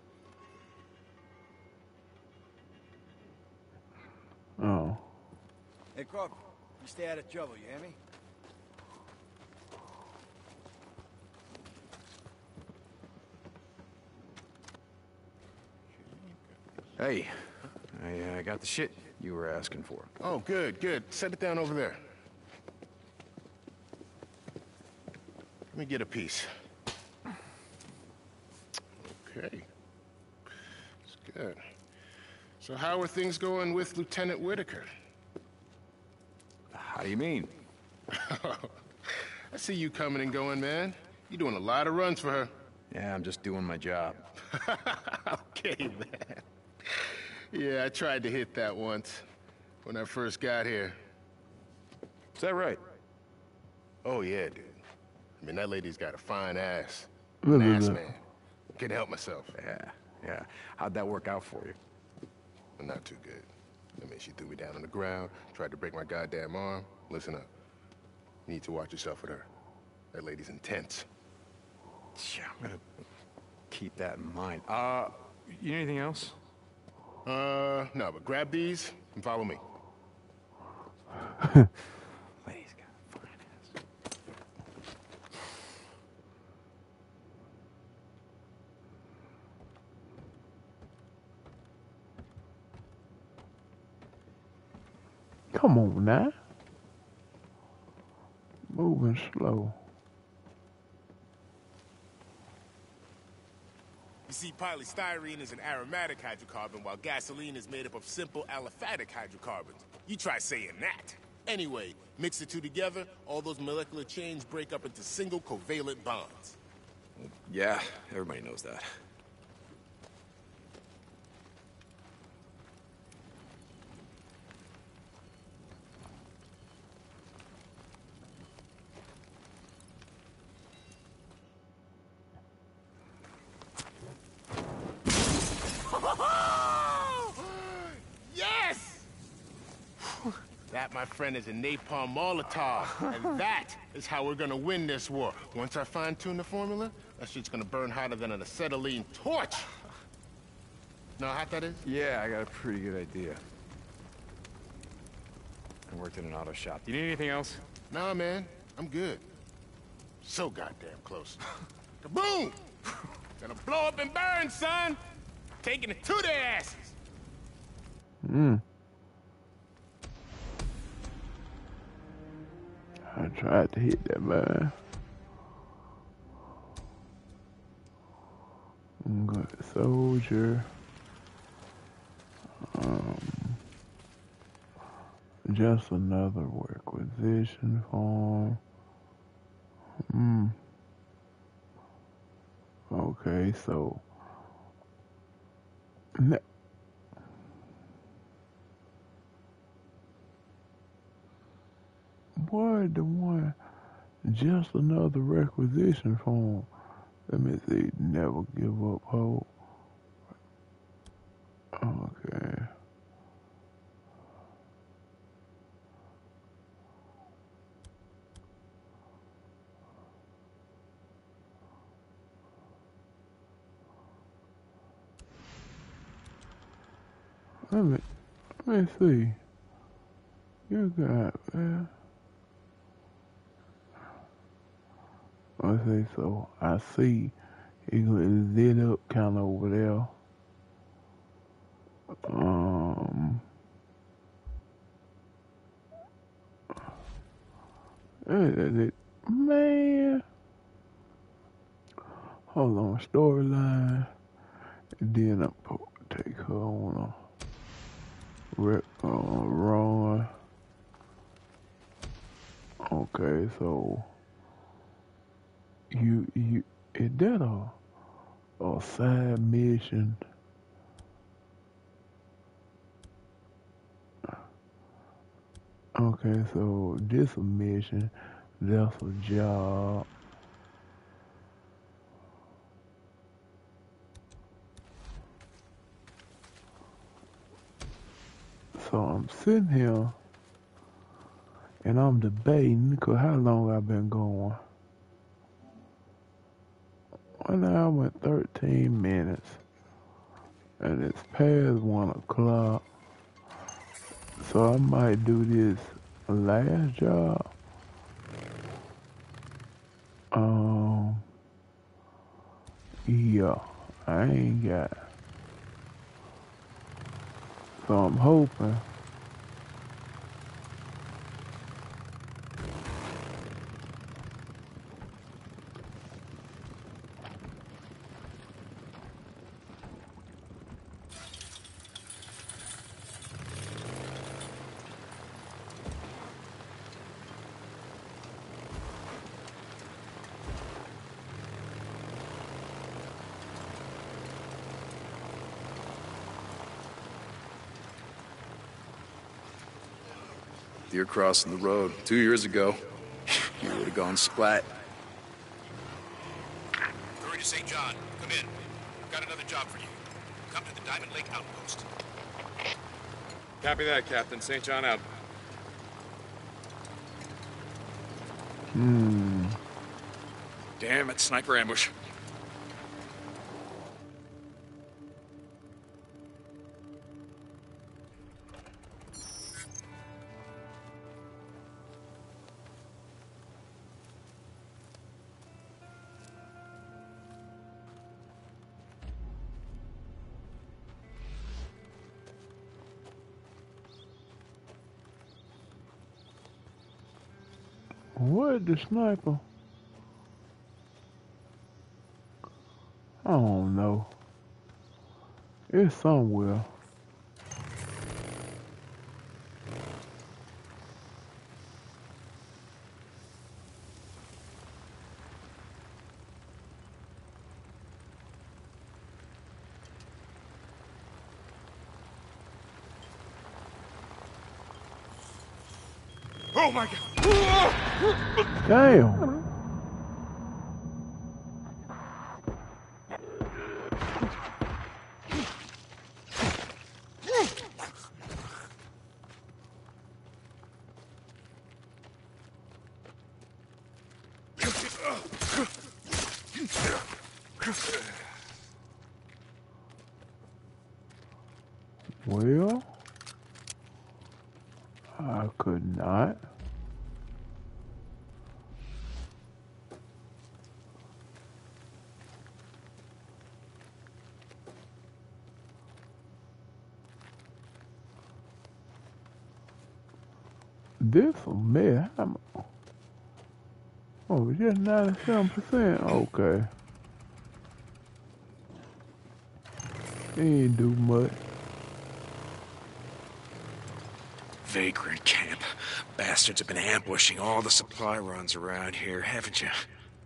oh. Hey, Corporal, you stay out of trouble, you hear me? Hey, I uh, got the shit you were asking for. Oh, good, good. Set it down over there. Let me get a piece. Okay. It's good. So how are things going with Lieutenant Whitaker? How do you mean? I see you coming and going, man. You're doing a lot of runs for her. Yeah, I'm just doing my job. Okay, man. Yeah, I tried to hit that once when I first got here. Is that right? Oh, yeah, dude. I mean, that lady's got a fine ass. Look An at ass that. man. Can't help myself. Yeah, yeah. How'd that work out for you? Well, not too good. I mean, she threw me down on the ground, tried to break my goddamn arm. Listen up. You need to watch yourself with her. That lady's intense. Yeah, I'm gonna keep that in mind. Uh, you need anything else? Uh, no, but grab these and follow me. Lady's got a fine ass. Come on now. Moving slow. You see, polystyrene is an aromatic hydrocarbon, while gasoline is made up of simple aliphatic hydrocarbons. You try saying that. Anyway, mix the two together, all those molecular chains break up into single covalent bonds. Yeah, everybody knows that. Yes! That, my friend, is a napalm Molotov, and that is how we're gonna win this war. Once I fine-tune the formula, that shit's gonna burn hotter than an acetylene torch. Know how hot that is? Yeah, I got a pretty good idea. I worked in an auto shop. Do you need anything else? Nah, man, I'm good. So goddamn close. Kaboom! Gonna blow up and burn, son! Taking it to their asses! Hmm. I tried to hit that man. Good soldier. Um. Just another requisition form. Hmm. Okay, so. What the one? Just another requisition form. Let me see. Never give up hope. Okay. Let me, let me see. You got, man. Let's see, so I see it lit up kind of over there. Um, it, man. Hold on, storyline. And then I take her on a rep, uh, run. Okay, so you you is that a a side mission? Okay, so this a mission, that's a job. So I'm sitting here and I'm debating, cause how long I've been going? One hour and thirteen minutes, and it's past one o'clock. So I might do this last job. Um, yeah, I ain't got. So I'm hoping. Deer crossing the road. Two years ago, you would have gone splat. Hurry to Saint John. Come in. I've got another job for you. Come to the Diamond Lake Outpost. Copy that, Captain. Saint John out. Hmm. Damn it, sniper ambush. What the sniper? I don't know. It's somewhere. Oh my God! Damn. Well, I could not. This a mess. I'm, oh, just ninety-seven percent. Okay. He ain't do much. Vagrant camp. Bastards have been ambushing all the supply runs around here, haven't you?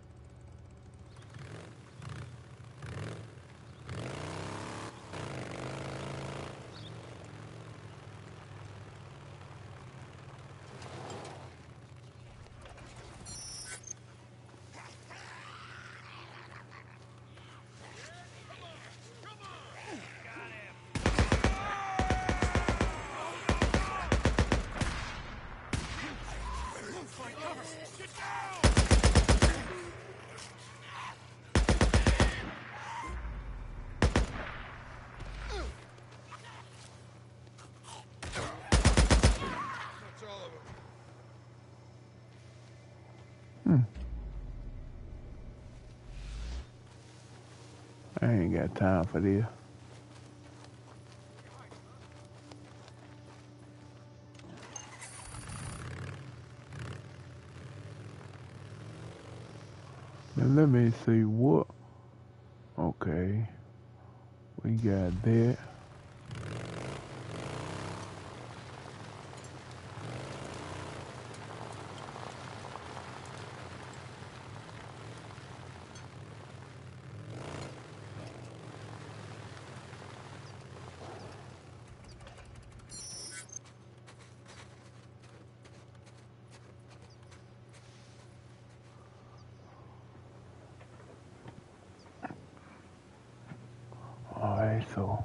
I ain't got time for this. Now let me see what. Okay. We got that. Alright, so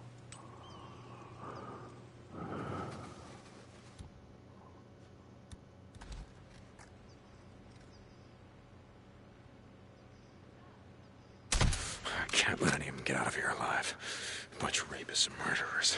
I can't let any of them get out of here alive. A bunch of rapists and murderers.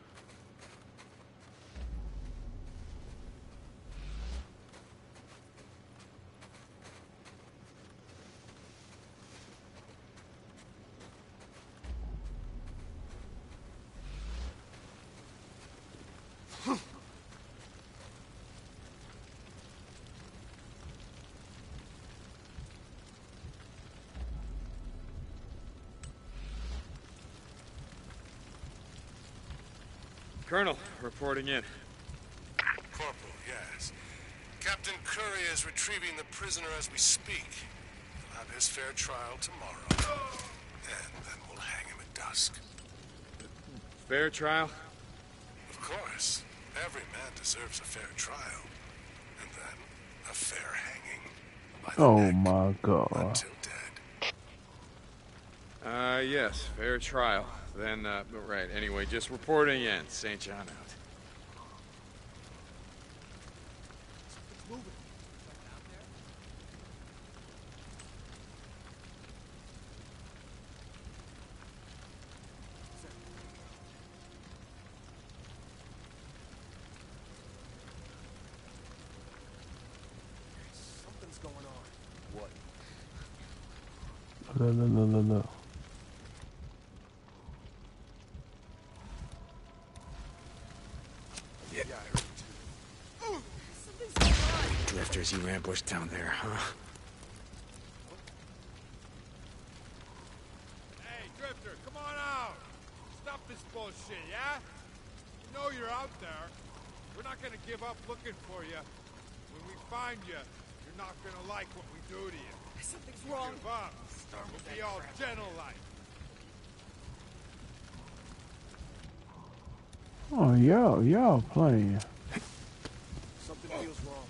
Colonel, reporting in. Corporal, yes. Captain Curry is retrieving the prisoner as we speak. He'll have his fair trial tomorrow. And then we'll hang him at dusk. Fair trial? Of course. Every man deserves a fair trial. And then a fair hanging. By the oh neck my god. until dead. Uh, yes, fair trial. Then, uh, right, anyway, just reporting in. Saint John out. Something's going on. What? Look, look, look, look, look. Drifters you ambushed down there, huh? Hey, Drifter, come on out! Stop this bullshit, yeah? You know you're out there. We're not gonna give up looking for you. When we find you, you're not gonna like what we do to you. Something's You wrong. Give up. We'll be all gentle-like. Oh, y'all, y'all playing. Something feels wrong.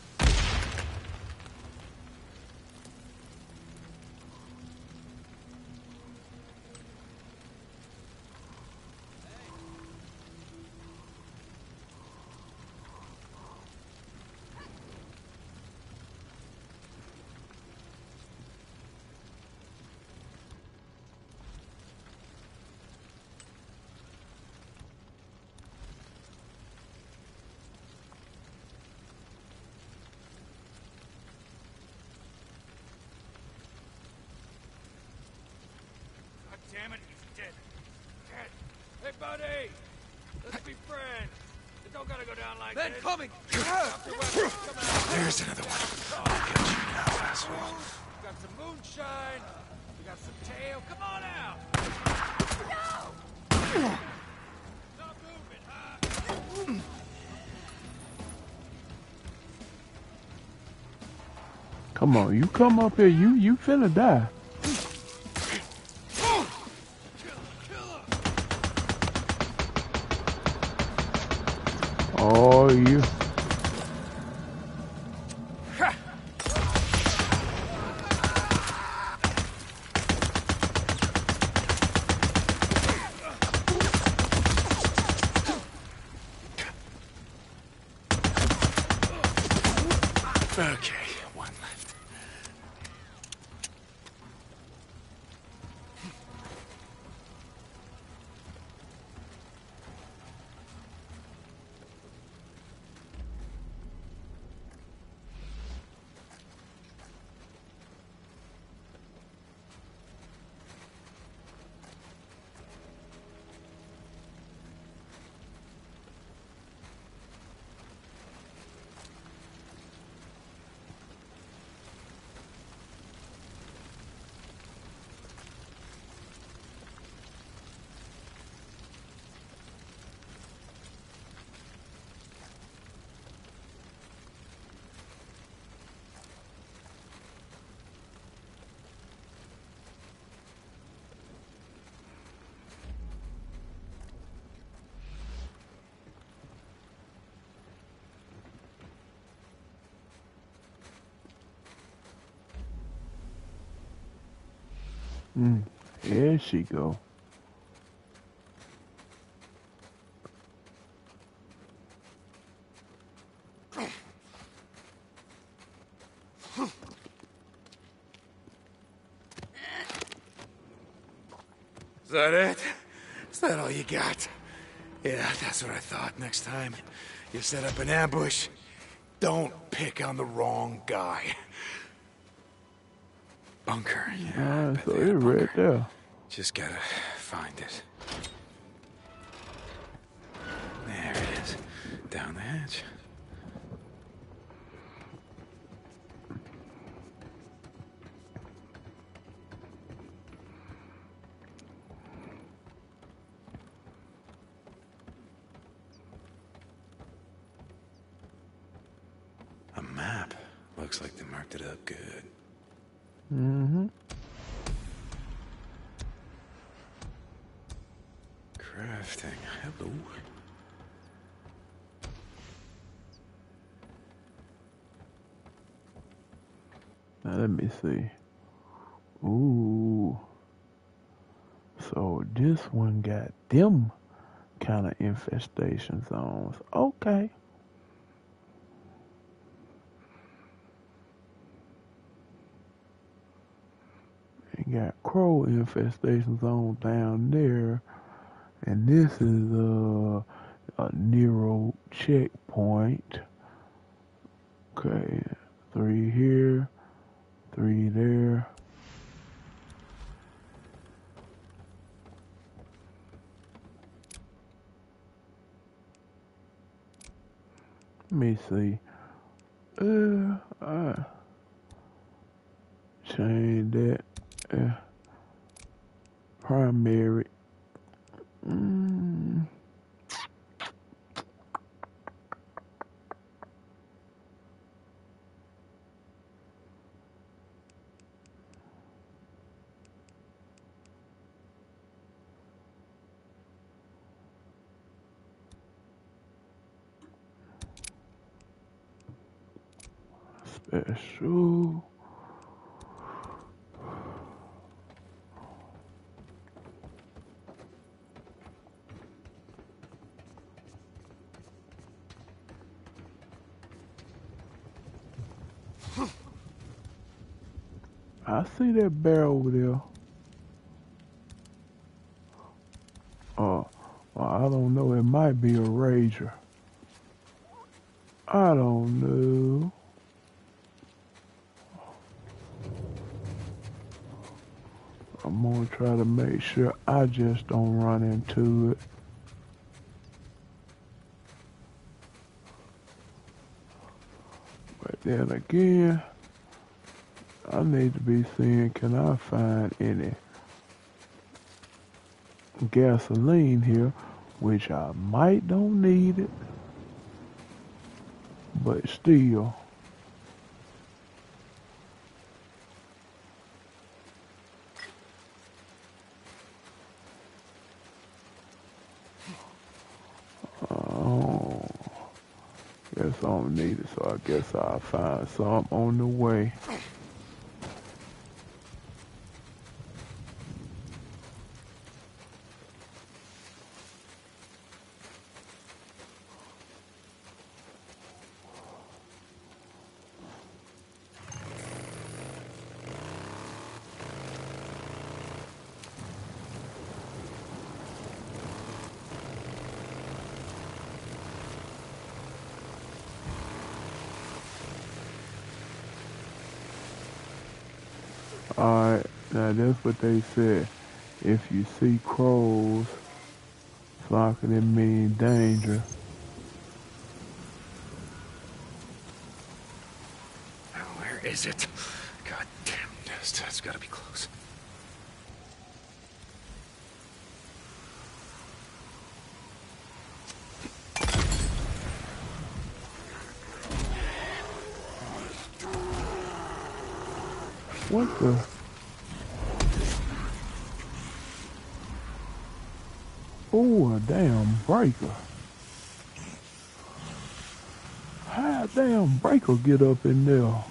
Damn it, he's dead. Dead. Hey, buddy! Let's be friends. It don't gotta go down like Men this. coming! Drop your weapons. Come out. There's another one. I'll kill you now, asshole. We got some moonshine. We got some tail. Come on out. No! Stop moving, huh? Come on, you come up here, you you finna die. Oh, you. Okay, one left. Mm, there she go. Is that it? Is that all you got? Yeah, that's what I thought. Next time you set up an ambush, don't pick on the wrong guy. Bunker. Yeah, so it's right there. Just gotta find it. There it is. Down the hatch. A map. Looks like they marked it up good. Mm-hmm. Crafting. Hello. Now let me see. Ooh. So this one got them kind of infestation zones. Okay. It got crow infestation zone down there. And this is uh, a Nero checkpoint. Okay, three here, three there. Let me see. Uh, I change that. Uh, primary. Mm. Special. I see that bear over there. Oh, well, I don't know. It might be a rager. I don't know. I'm gonna try to make sure I just don't run into it. But then again, I need to be seeing, can I find any gasoline here, which I might don't need it, but still. There's something needed, so I guess I'll find some on the way. Alright, now that's what they said. If you see crows flocking, it means danger. Where is it? God damn, that's, that's gotta be close. What the? Oh, a damn breaker. How a damn breaker get up in there?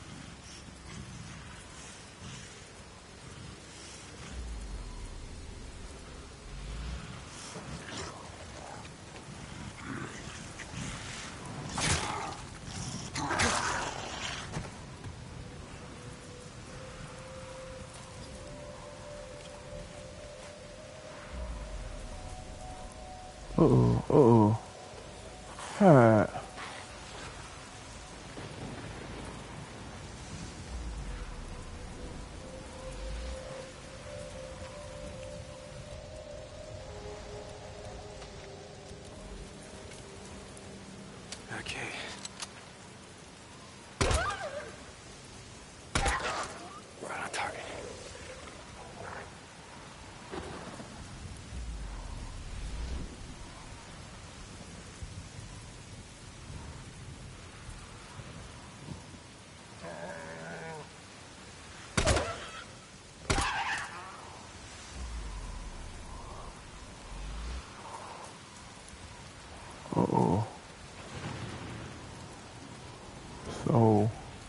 Uh-oh, uh-oh. Hi. Okay. Right on target. Uh-oh. So...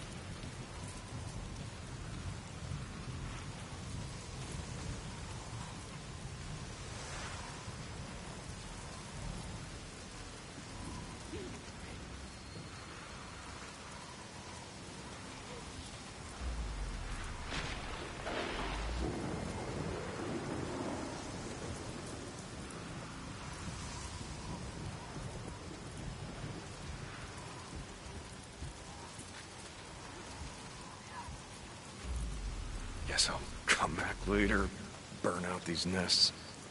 Guess I'll come back later, burn out these nests.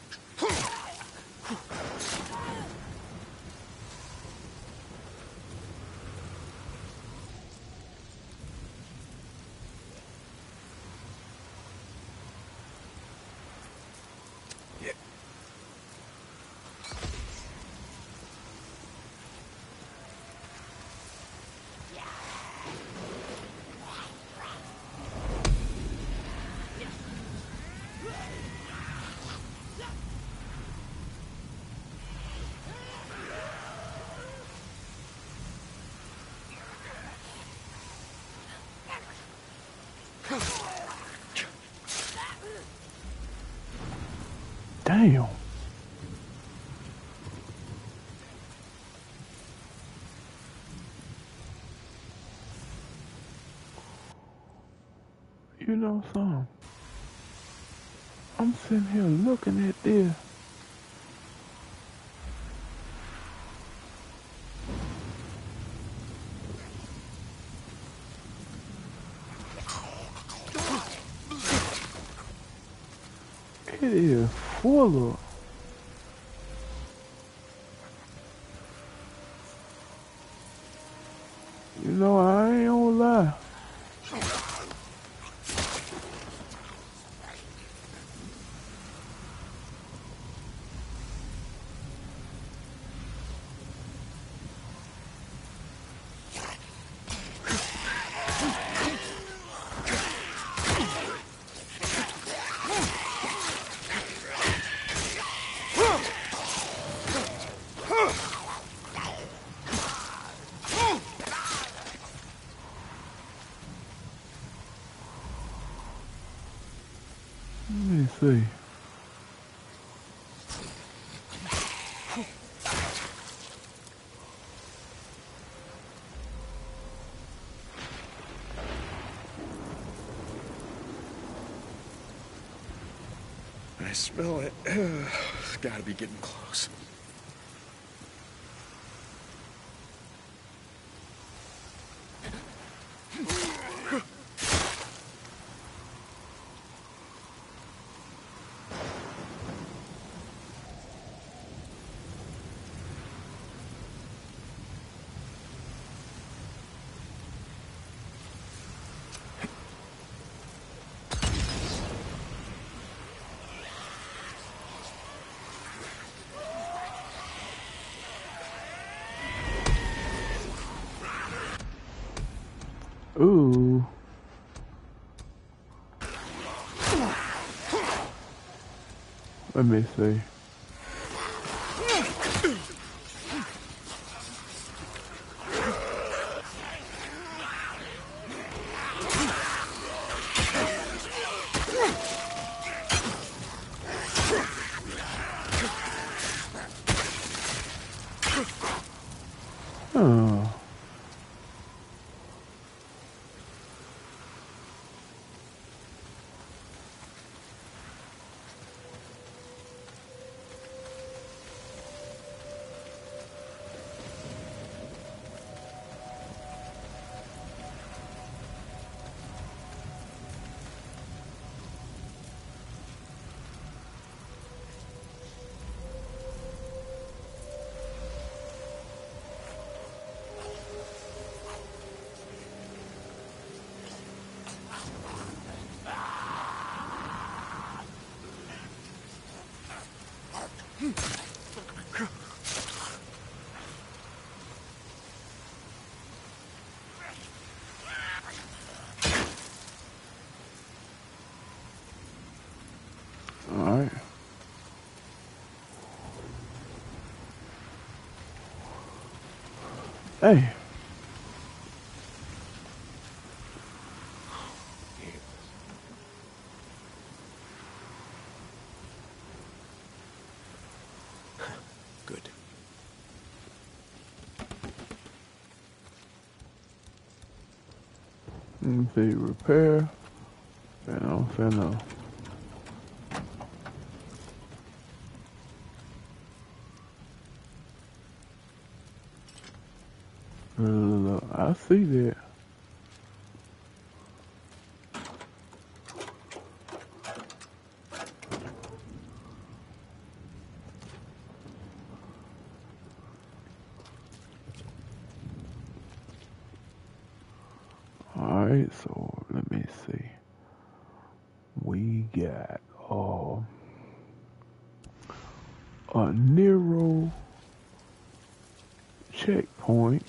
Damn. You know something? I'm sitting here looking at this. It is full of... You know, I ain't gonna lie. see. I smell it. It's gotta be getting close. Ooh. Let me see. Oh. All right. Hey. Good. Let me see. Repair. Fennel, fennel. Look, I see that. Alright, so let me see. We got uh, a Nero checkpoint.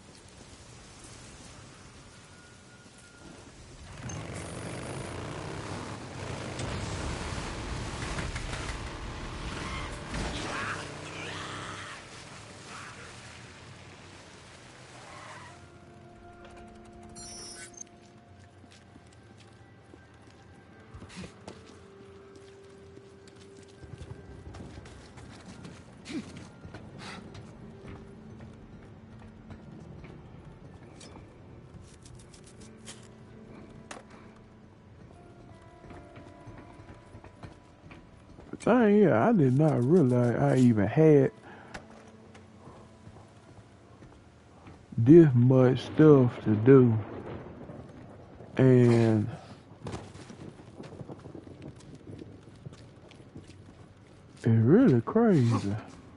Dang, yeah, I did not realize I even had this much stuff to do. And it's really crazy.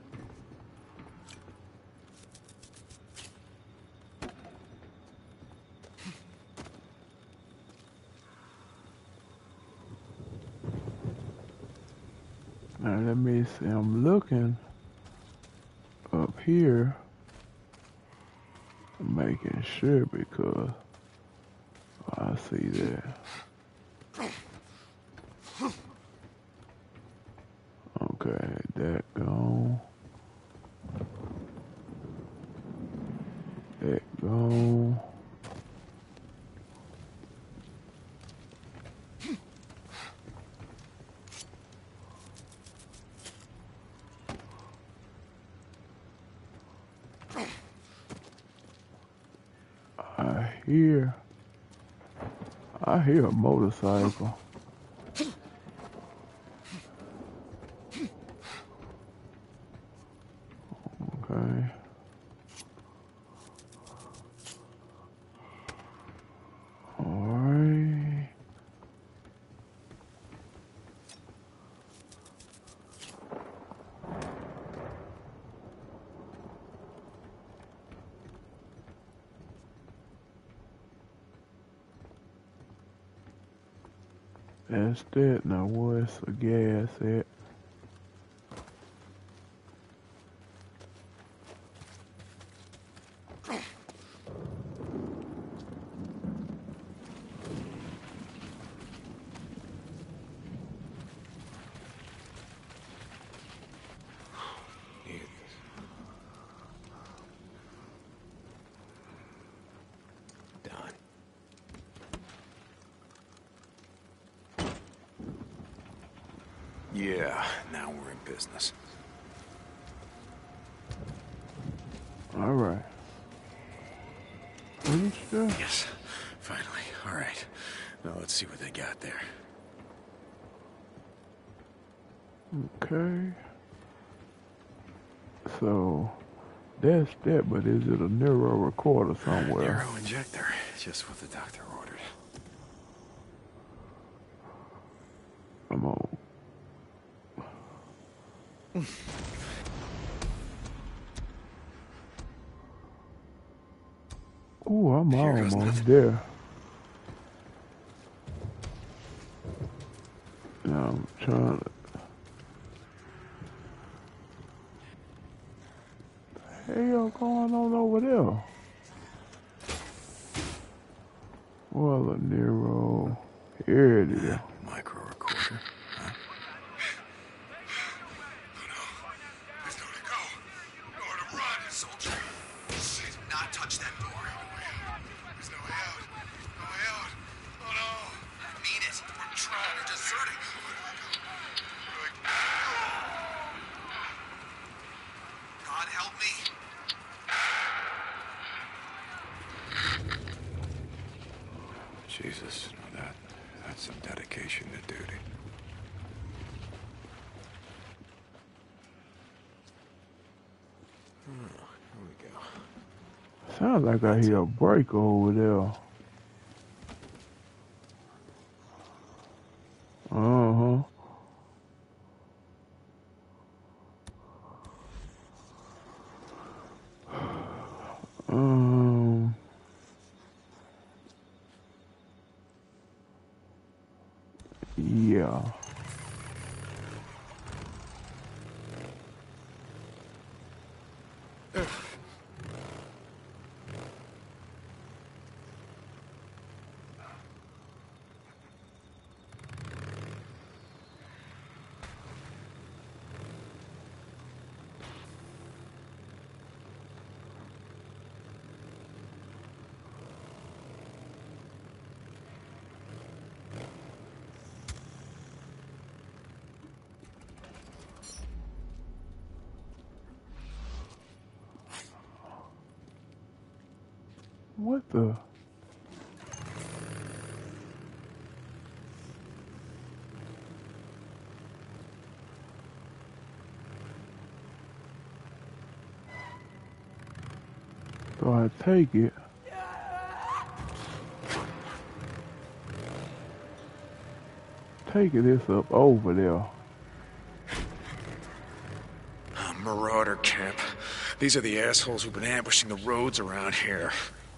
Now let me see, I'm looking up here, making sure because I see that. Okay, that gone. That gone. hear, I hear a motorcycle. Okay. Alright. That's that. Now where's the gas at? Yeah, now we're in business. All right. Are you sure? Yes, finally. All right. Now let's see what they got there. Okay. So, that's that, but is it a Nero recorder somewhere? Nero injector, just what the doctor ordered. Come on. Oh, I'm almost there. Now I'm trying to. What the hell going on over there? Well, a Nero. Here it is. Micro recorder. Huh? Soldier. Shit, not touch that door. There's no way out. No way out. Oh no. I mean it. We're trying. We're deserting. God help me. Jesus, now that, that's some dedication to duty. Sounds like I hear a breaker over there. Uh-huh. Um. Yeah. What the? So I take it. Take this up over there. Marauder camp. These are the assholes who've been ambushing the roads around here.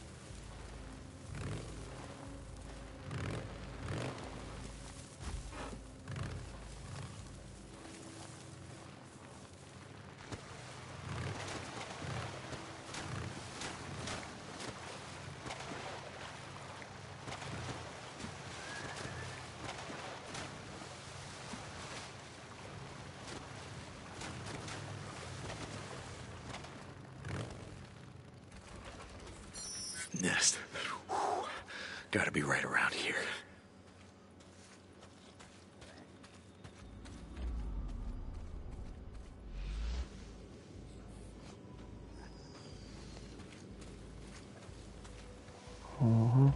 Nest. Whew. Gotta be right around here. Oh. Uh-huh.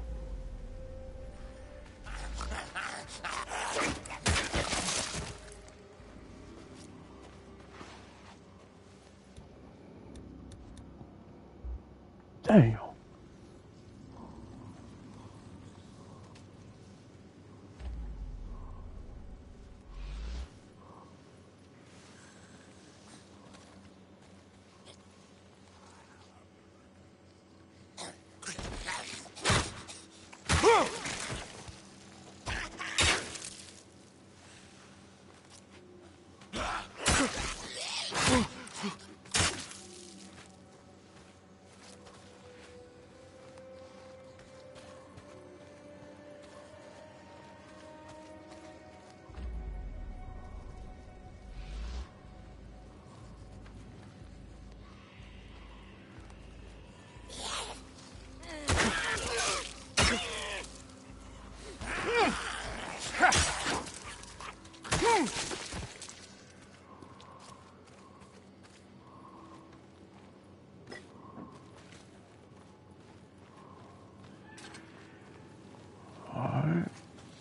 Damn. Alright.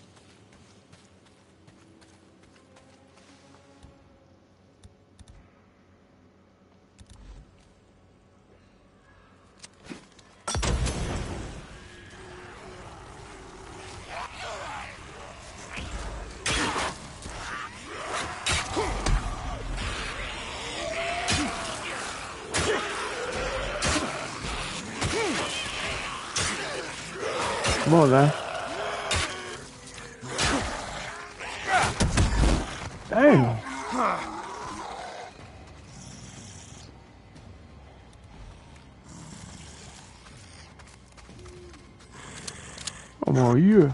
Come on now. Damn. Come on, you.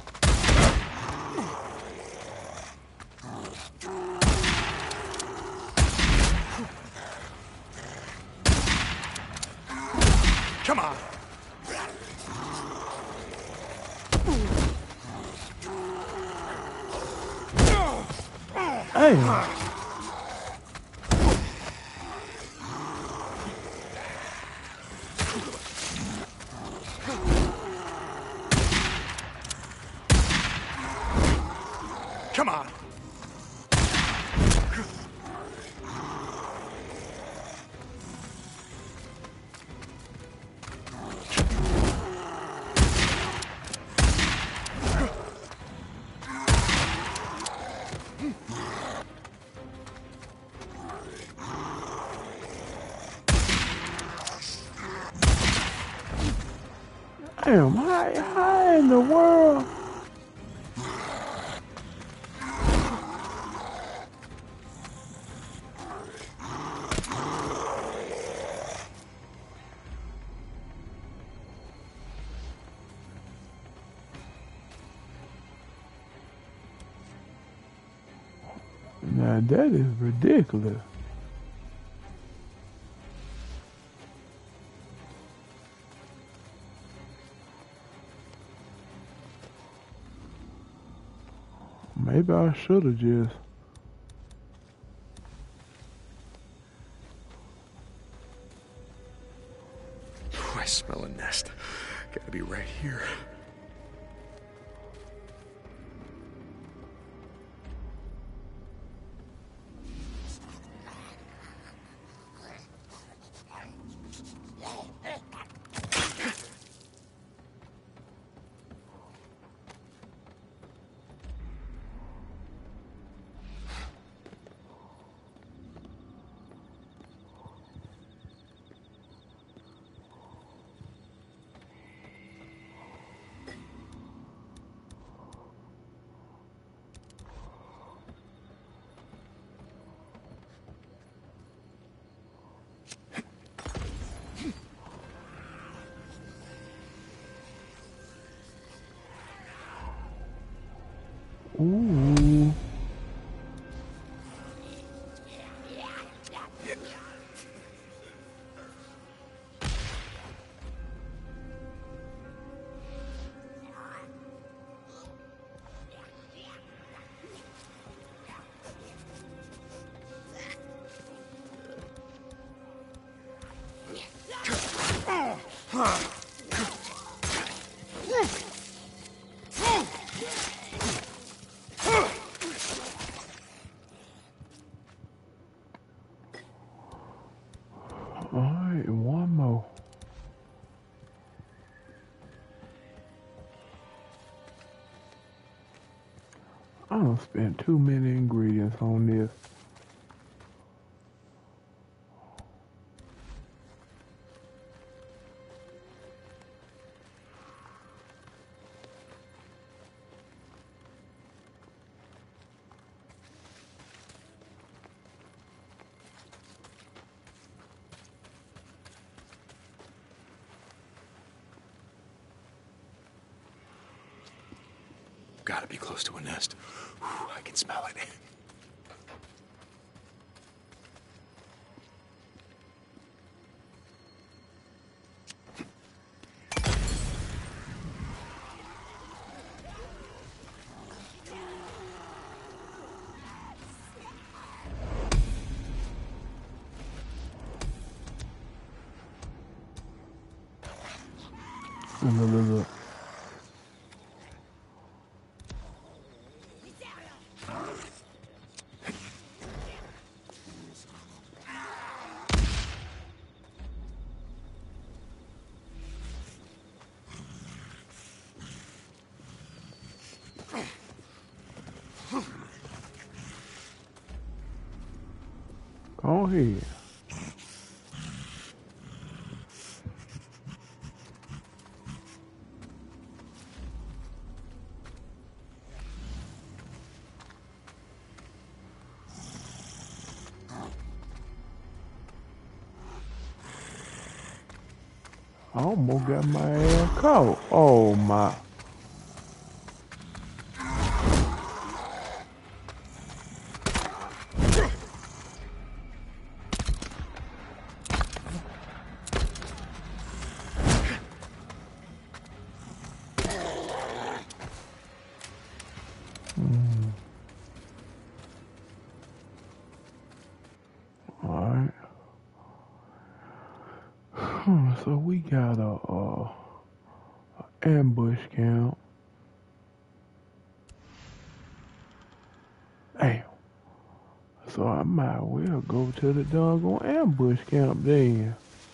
Come on. Damn. Come on. Damn, how, how in the world? Now that is ridiculous. Maybe I should have just. I smell a nest. Gotta be right here. Ooh. I don't spend too many ingredients on this. Gotta be close to a nest. Whew, I can smell it. Look, look, look, look. Go ahead. I almost got my ass caught. Oh my. Hmm. All right. Hmm, so we got a, uh, a ambush camp. Damn. So I might well go to the doggone ambush camp then.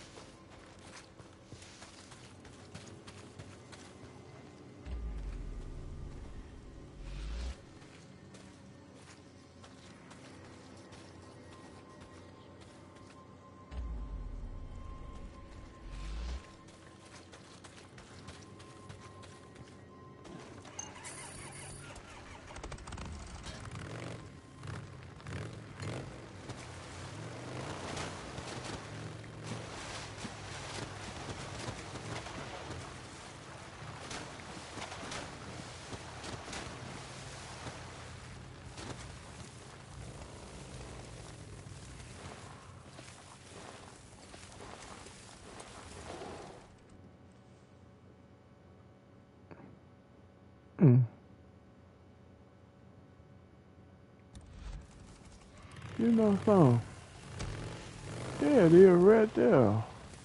Mm. You know something? Yeah, it is right there.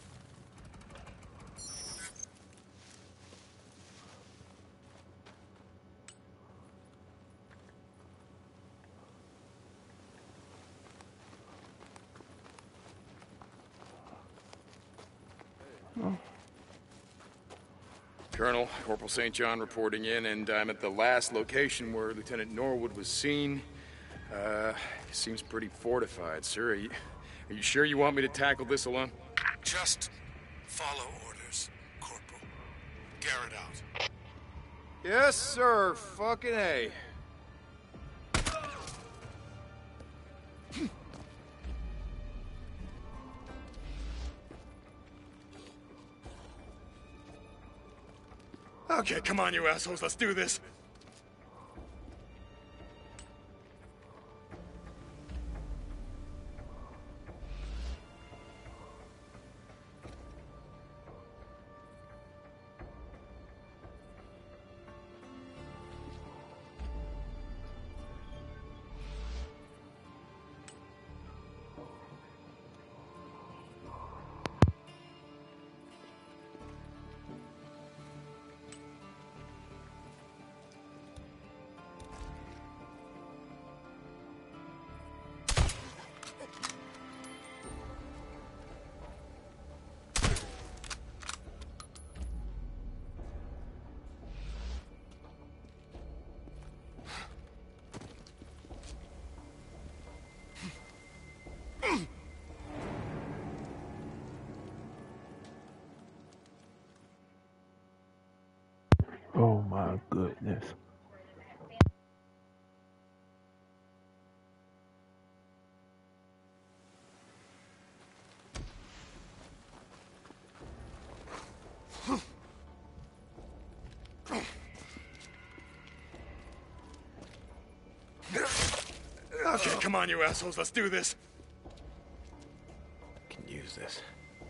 Oh. Colonel, Corporal Saint John reporting in, and I'm at the last location where Lieutenant Norwood was seen. Uh, he seems pretty fortified, sir. Are you, are you sure you want me to tackle this alone? Just follow orders, Corporal. Garrett out. Yes, sir. Fucking A. Okay, come on, you assholes. Let's do this. my goodness. Okay, come on, you assholes, let's do this. Can use this.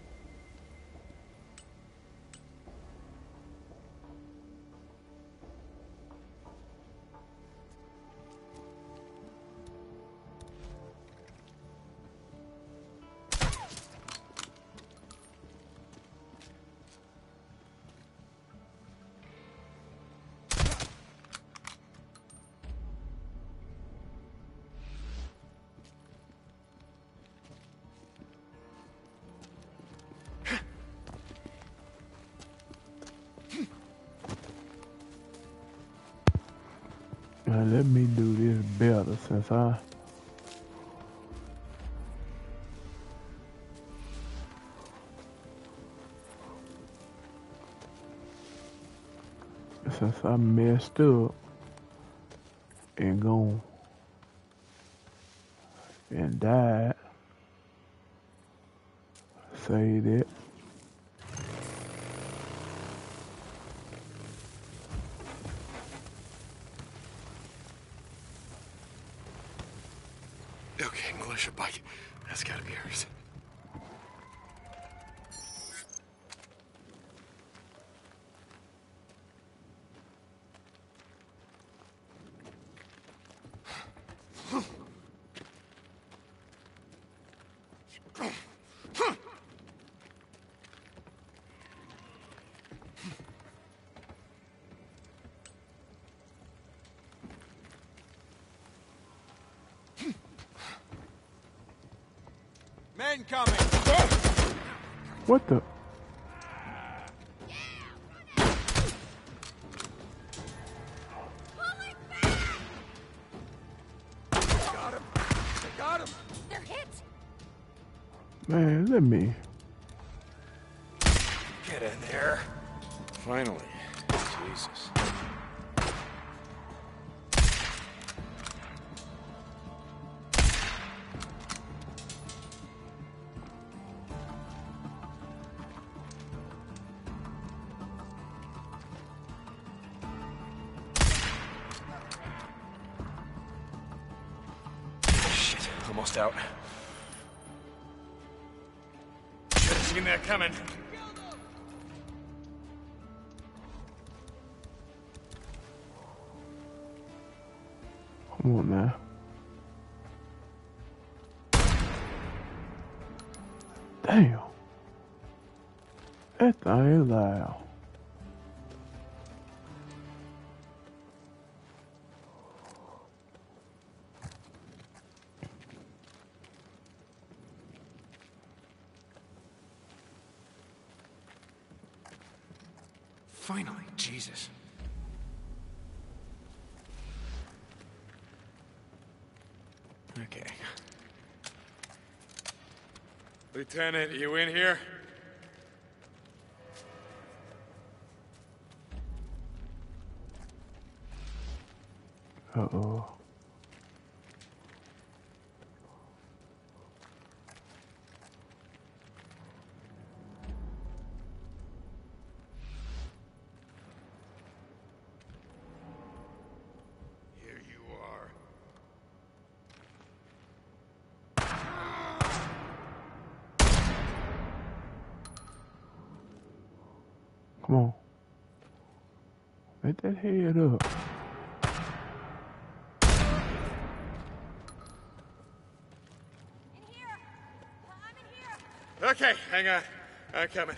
Now let me do this better since I since I messed up and gone and died. Say that. Okay, militia bike. That's gotta be hers. Men coming! What the? Got him! They got him! They're hit! Man, let me. Get in there. Finally. Jesus. Shit, almost out. Should have seen that coming. Come on now. Damn. That thing is loud. Finally, Jesus. Okay. Lieutenant, you in here? Uh-oh. Here you are. Come on. Let that head up. Okay, hang on. I'm coming.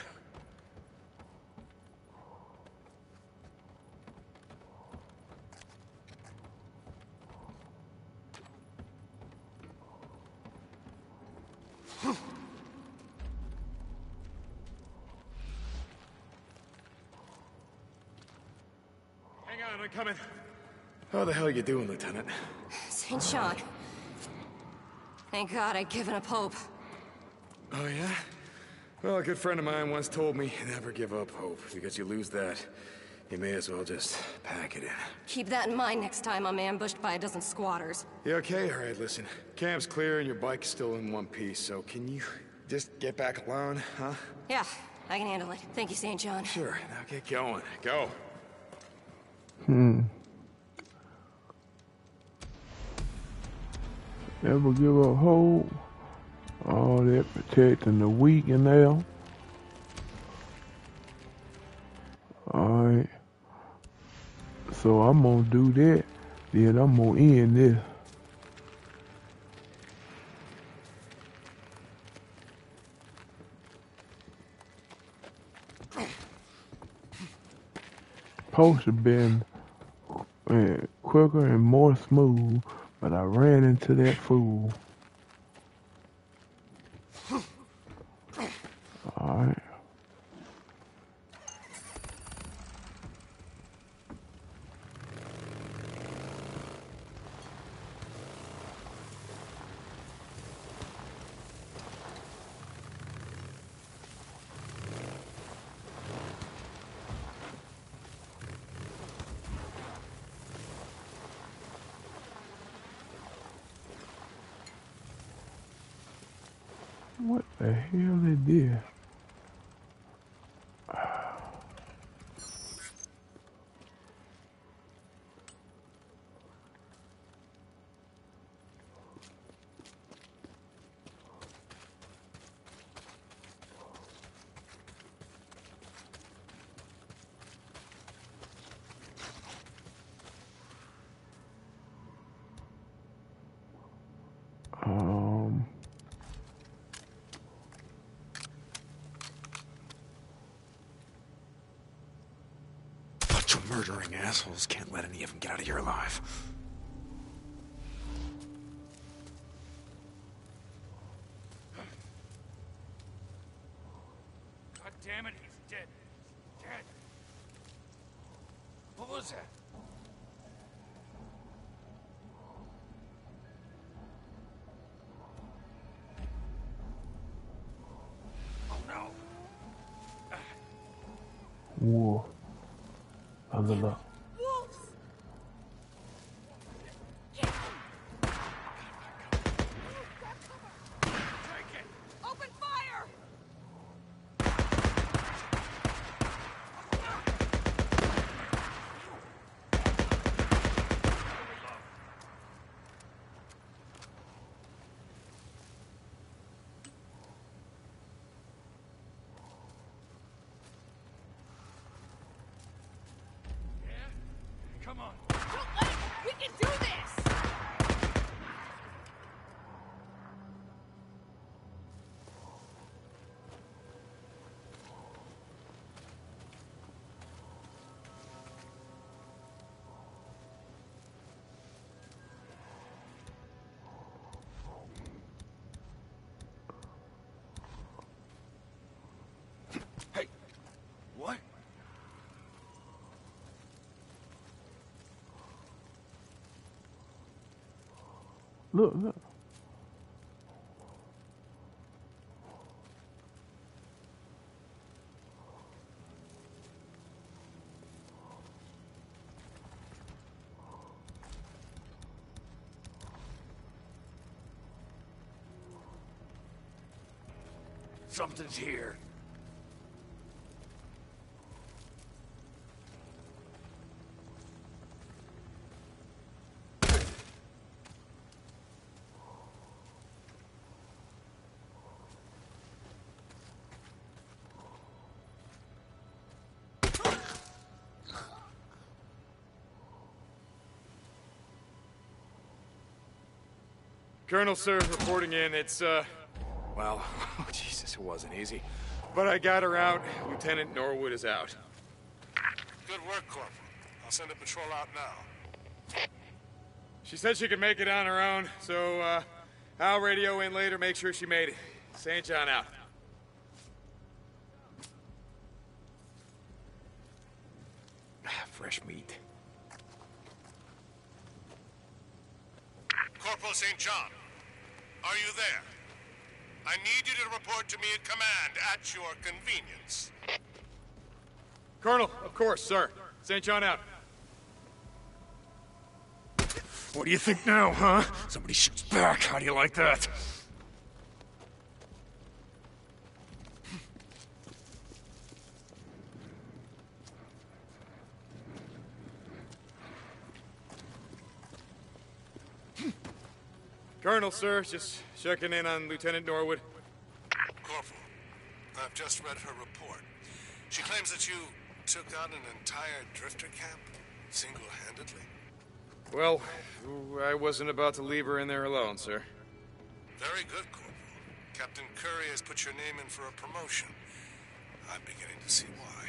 Hang on, I'm coming. How the hell are you doing, Lieutenant? Saint John. Thank God I'd given up hope. Oh, yeah? Well, a good friend of mine once told me, never give up hope, because you lose that, You may as well just pack it in. Keep that in mind next time I'm ambushed by a dozen squatters. You okay? All right, listen. Camp's clear and your bike's still in one piece, so can you just get back alone, huh? Yeah, I can handle it. Thank you, Saint John. Sure, now get going. Go. Hmm. Never give up hope. All that protecting the weak and now. Alright. So I'm gonna do that. Then I'm gonna end this. Supposed to have been uh, quicker and more smooth, but I ran into that fool. Alright. What the hell is this? Um... Bunch of murdering assholes. Can't let any of them get out of here alive. God damn it, he's dead. Dead. What was that? Oh no. Whoa. Other luck. Wolves! Open fire! Come on. Don't let him! We can do this! Hey! What? Look, look. Something's here. Colonel, sir, reporting in. It's, uh, well, oh, Jesus, it wasn't easy. But I got her out. Lieutenant Norwood is out. Good work, Corporal. I'll send a patrol out now. She said she could make it on her own, so, uh, I'll radio in later, make sure she made it. Saint John out. Fresh meat. Corporal Saint John, are you there? I need you to report to me at command at your convenience. Colonel, of course, sir. Saint John out. What do you think now, huh? Somebody shoots back. How do you like that? Colonel, sir, just checking in on Lieutenant Norwood. Corporal, I've just read her report. She claims that you took out an entire drifter camp, single-handedly. Well, I wasn't about to leave her in there alone, sir. Very good, Corporal. Captain Curry has put your name in for a promotion. I'm beginning to see why.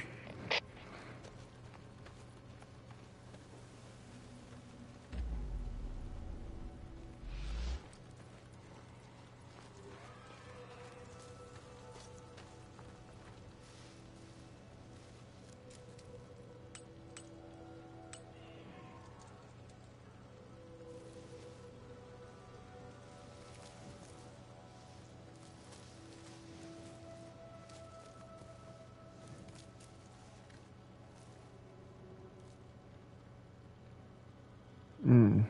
Mm.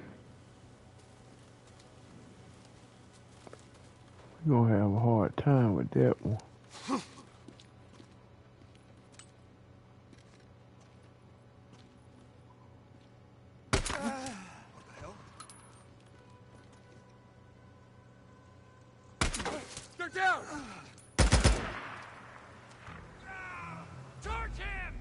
We're gonna have a hard time with that one. They're down! Charge him!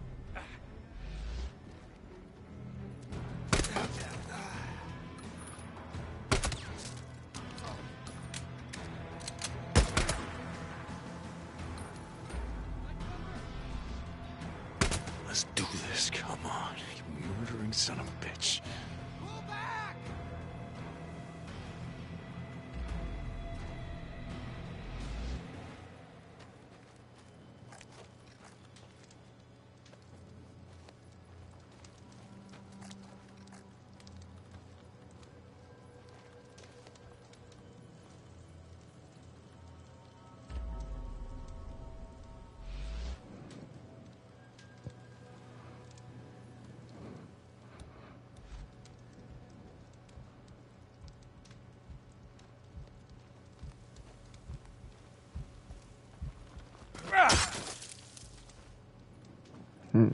Let's do this. Come on, you murdering son of a bitch. Pull back! Hmm.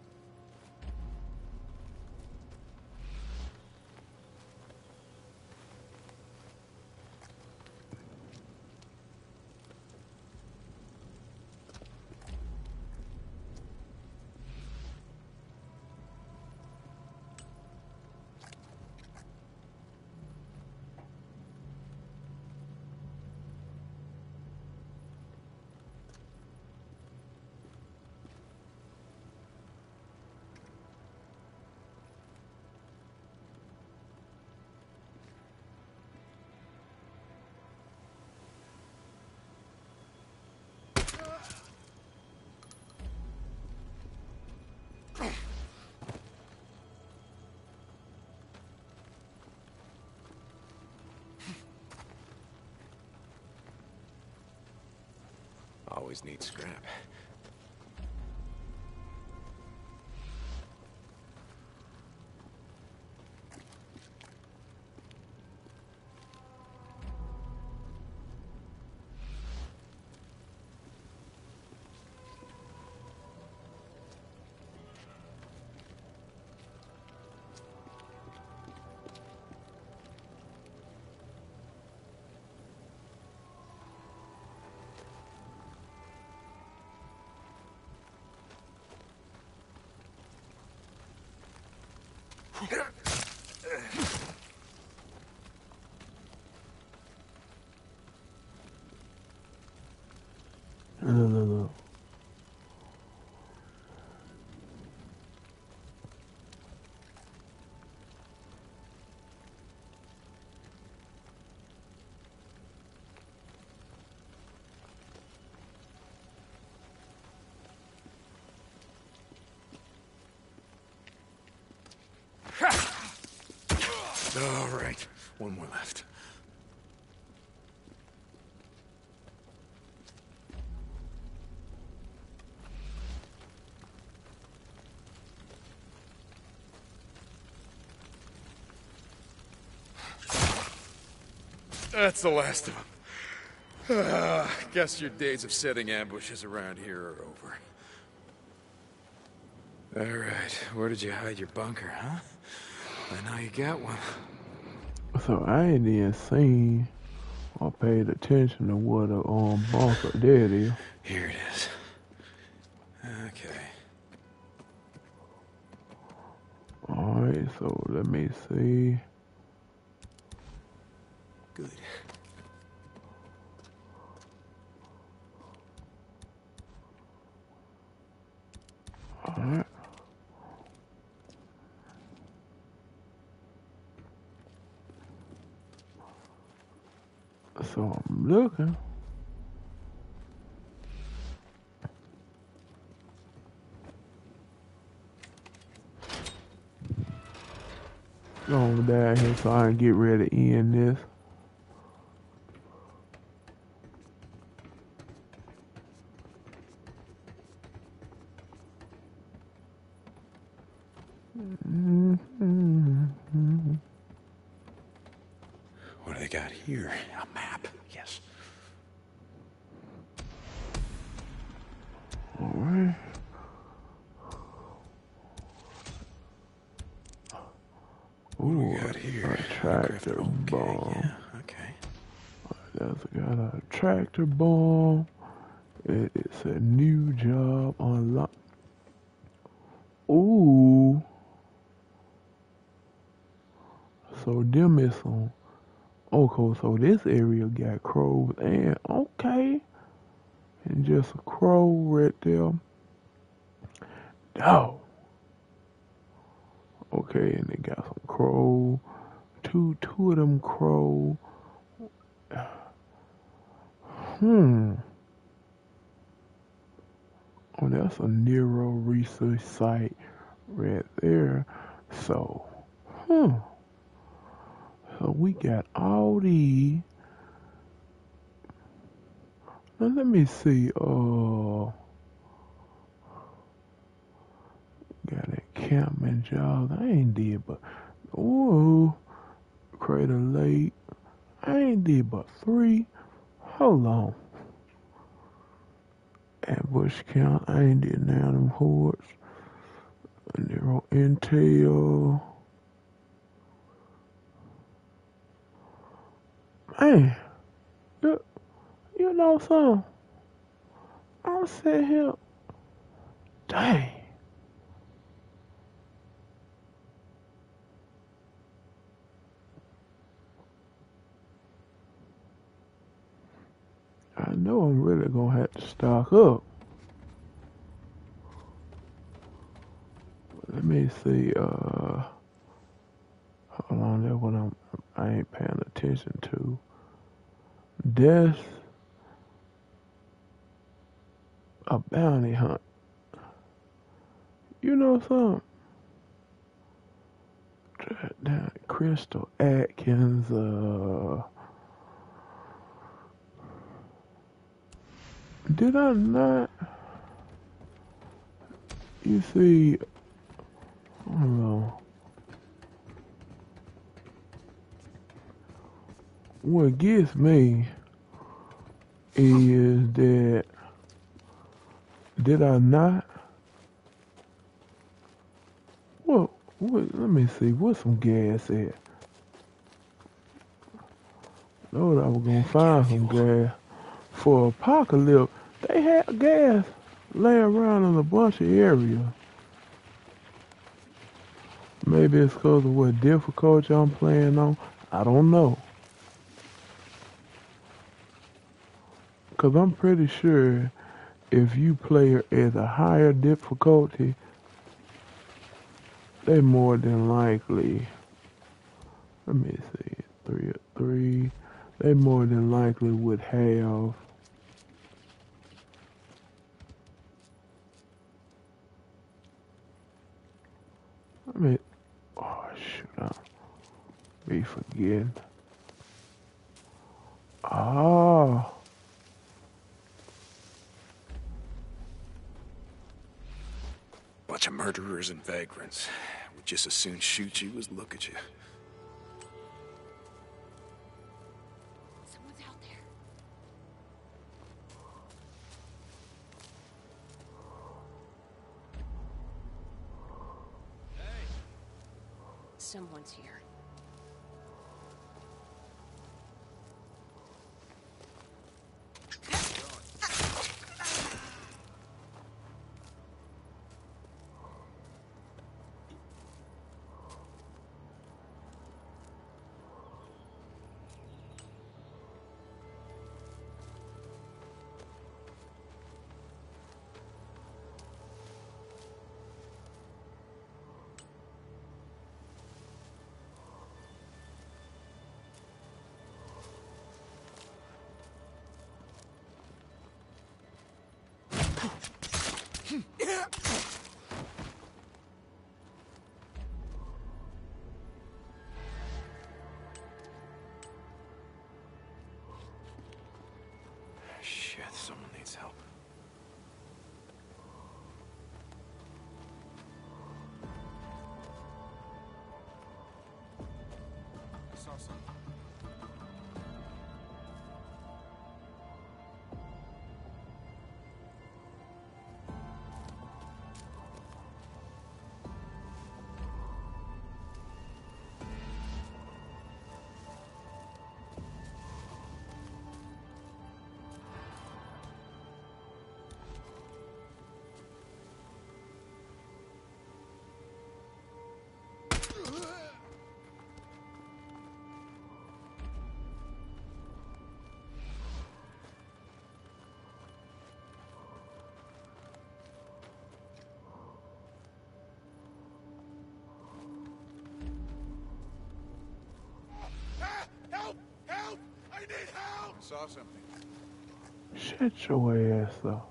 Always need scrap. No, no, no. All right, one more left. That's the last of them. Uh, guess your days of setting ambushes around here are over. All right, where did you hide your bunker, huh? I know you got one. So I ain't even seen or paid attention to what a um bunker there it is. Here it is. Okay. Alright, so let me see. Good. Alright. So I'm looking. Going down here so I can get ready to end this. Mm-hmm. What do they got here? A map, yes. All right. What do we got here? A tractor okay, bomb. Yeah, okay. That's got a tractor bomb. It, it's a new job unlocked. Ooh. So them is some. Okay, so this area got crows and okay. And just a crow right there. Oh. Okay, and they got some crow. Two two of them crow. Hmm. Oh, that's a Nero research site right there. So, hmm. So we got all these. Now let me see. Uh, got a encampment job. I ain't did but ooh, Crater Lake. I ain't did but three. Hold on. Ambush count. I ain't did none of them hordes. Nero Intel. Man, you, you know something? I'm sitting here. Dang. I know I'm really gonna have to stock up. Let me see, uh, hold on, that's what I'm, I ain't paying attention to. Death, a bounty hunt. You know something? That Crystal Atkins, uh, did I not? You see, I don't know. What gets me is that, did I not? Well, what, let me see, what's some gas at? Know that I was gonna find some gas. For Apocalypse, they had gas laying around in a bunch of areas. Maybe it's because of what difficulty I'm playing on. I don't know. Because I'm pretty sure if you play at a higher difficulty, they more than likely, let me see, three, three, they more than likely would have I mean, oh shoot, I'll be forgetting. Oh. Bunch of murderers and vagrants. Would just as soon shoot you as look at you. Someone's here. Shit, someone needs help. I saw something. Help! Help! I need help! I saw something. Shut your ass up.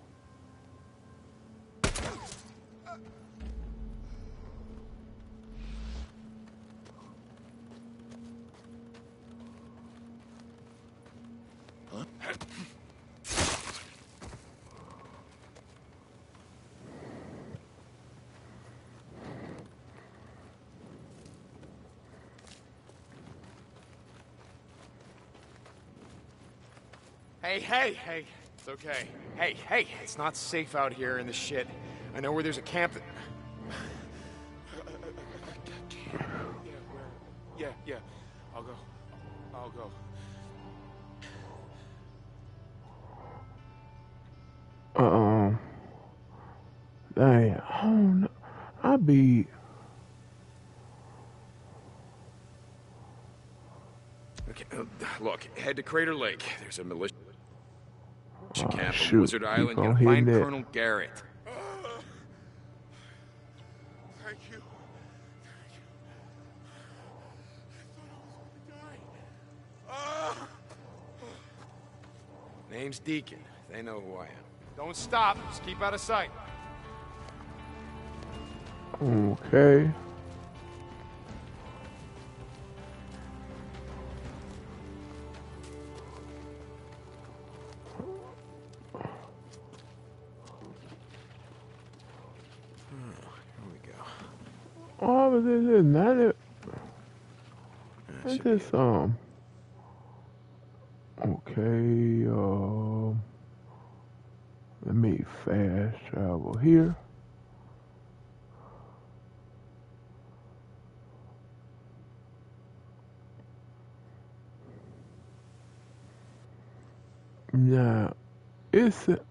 Hey, hey, hey. It's okay. Hey, hey, it's not safe out here in this shit. I know where there's a camp that... Yeah, where? Yeah, yeah. I'll go. I'll go. Uh-uh. Dang, I don't know. I be... Okay, uh, look, head to Crater Lake. There's a militia Oh, camp shoot. on Wizard You Island. gonna Gotta hit find that. Colonel Garrett. Thank you. Name's Deacon. They know who I am. Don't stop. Just keep out of sight. Okay. Oh, but this is not it. It's just, um, okay, um, let me fast travel here. Now, it's a,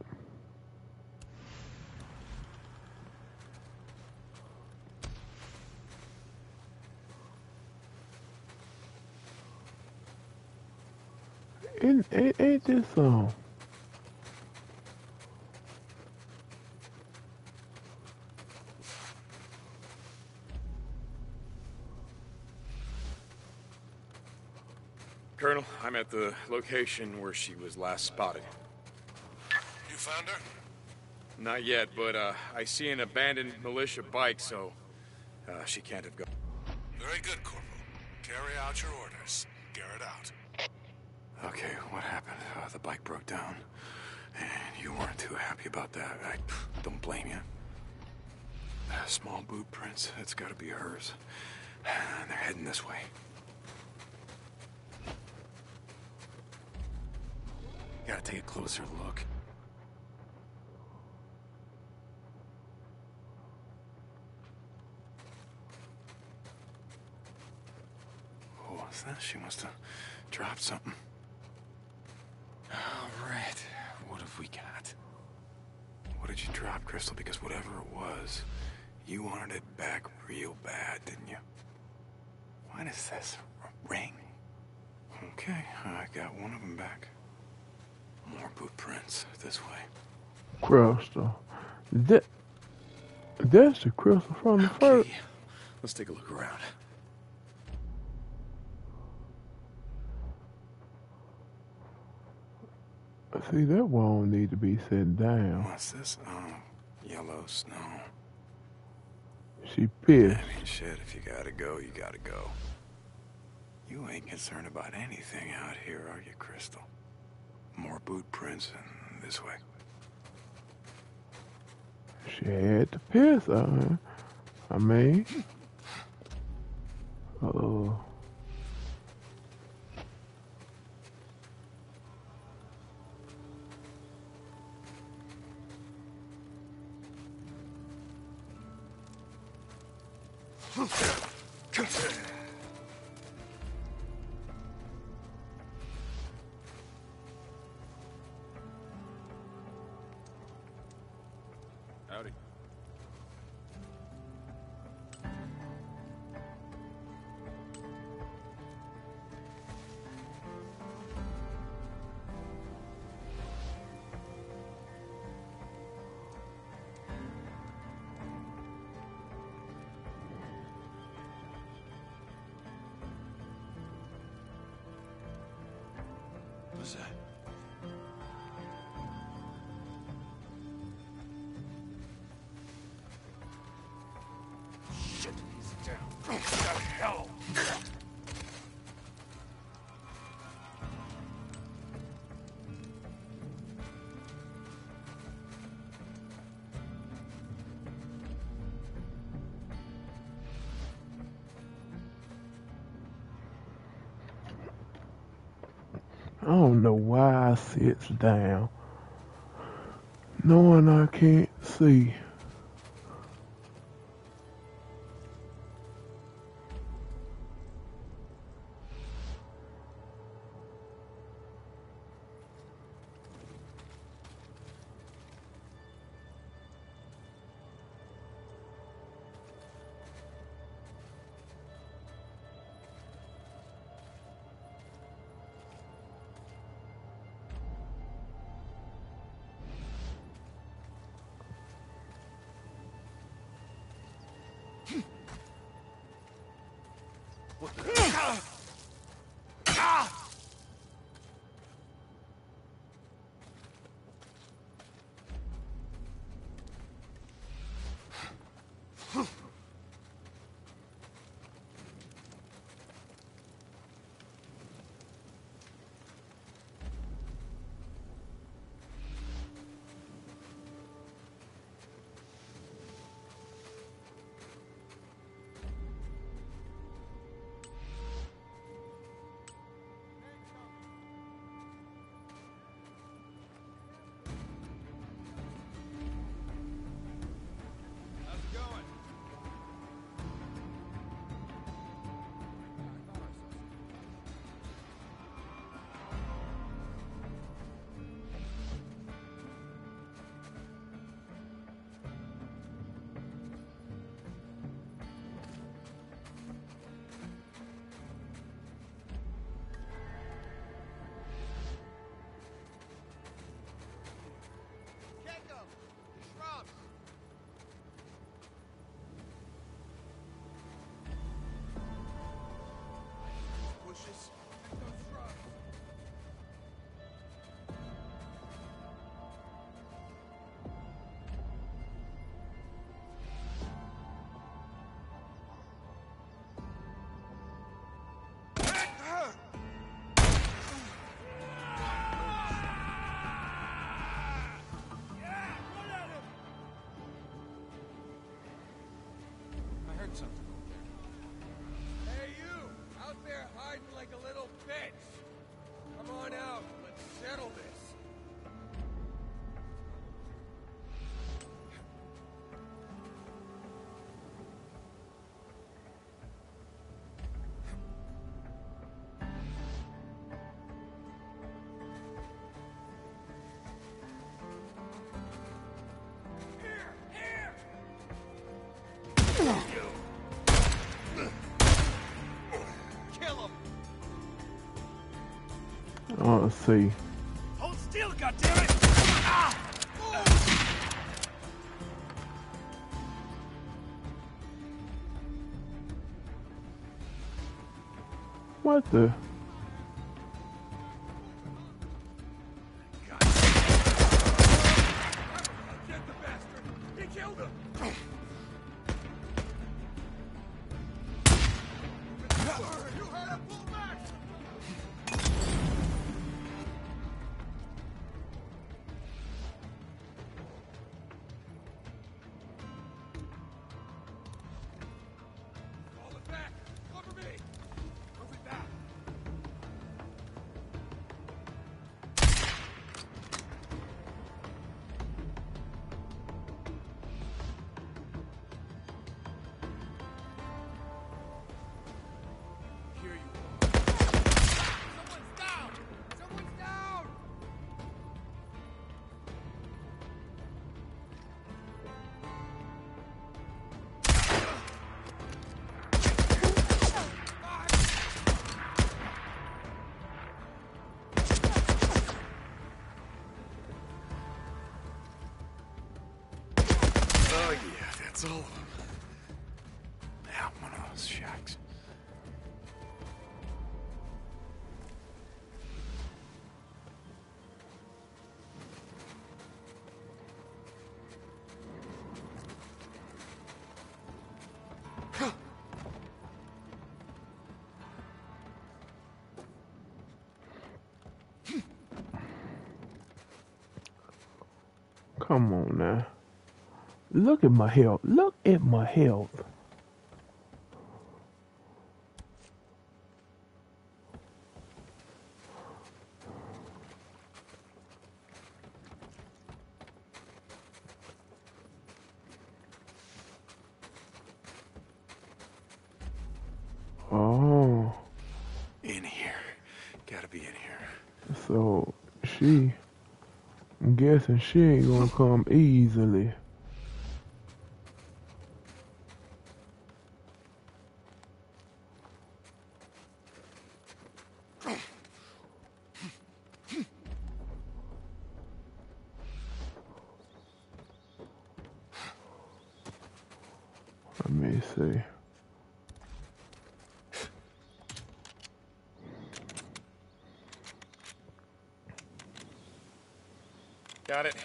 Ain't, ain't, ain't this um Colonel, I'm at the location where she was last spotted. You found her? Not yet, but uh, I see an abandoned militia bike, so uh, she can't have gone. Very good, Corporal. Carry out your orders. Garrett out. Okay, what happened? Uh, the bike broke down, and you weren't too happy about that. I don't blame you. Uh, small boot prints, it's gotta be hers. And they're heading this way. Gotta take a closer look. What's that? She must have dropped something. All right. What have we got? What did you drop, Crystal? Because whatever it was, you wanted it back real bad, didn't you? What is this? A ring? Okay, I got one of them back. More boot prints this way. Crystal. That, that's the crystal from the okay. first. Let's take a look around. See, that won't need to be set down. What's this? Oh, yellow snow. She pissed. I mean, shit, if you gotta go, you gotta go. You ain't concerned about anything out here, are you, Crystal? More boot prints and this way. She had to piss on her. I mean, uh-oh. Howdy. What's that? Shit, he's down. Oh, what the hell? I don't know why I sits down, knowing I can't see. Something. Hey, you! Out there hiding like a little bitch! Come on out, let's settle this. Kill him! Oh, let's see. Hold still, goddammit! Ah! What the? Get the bastard! He killed him! You heard him! Pull back! Fall it back! Cover me! Move it back! Here you are. Someone's down! Someone's down! Oh, yeah, that's all of them. Now, one of those shacks. Come on now. Look at my health. Look at my health. Oh, In here. Gotta be in here. so she, I'm guessing she ain't gonna come easily. Let me see. Got it.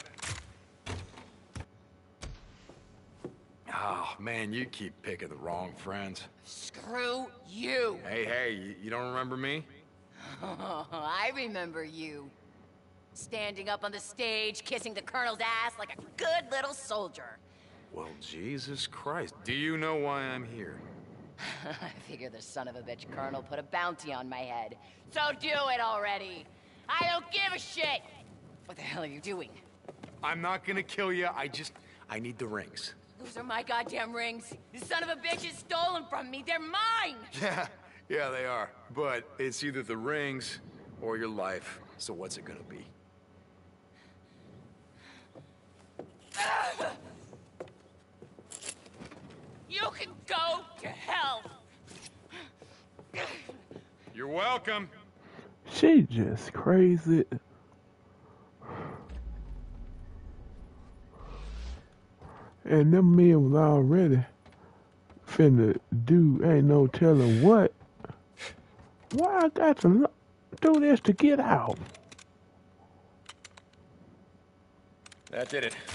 Oh, man, you keep picking the wrong friends. Screw you! Hey, hey, you, you don't remember me? I remember you. Standing up on the stage, kissing the Colonel's ass like a good little soldier. Well, Jesus Christ. Do you know why I'm here? I figure the son of a bitch Colonel put a bounty on my head. So do it already! I don't give a shit! What the hell are you doing? I'm not gonna kill you. I just... I need the rings. Those are my goddamn rings. The son of a bitch is stolen from me. They're mine! Yeah, yeah, they are. But it's either the rings or your life. So what's it gonna be? You can go to hell! You're welcome. She just crazy. And them men was already finna do, ain't no telling what. Why I got to lo- do this to get out? That did it.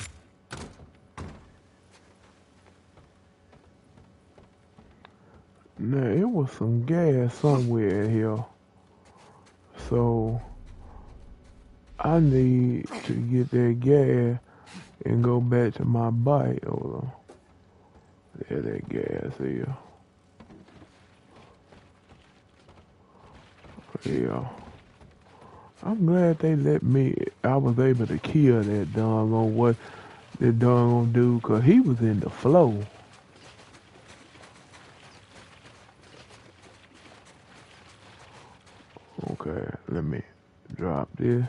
Now, it was some gas somewhere in here. So, I need to get that gas and go back to my bike. Hold on. There that gas here. Yeah. I'm glad they let me, I was able to kill that doggone what that doggone dude, cause he was in the flow. Okay, let me drop this.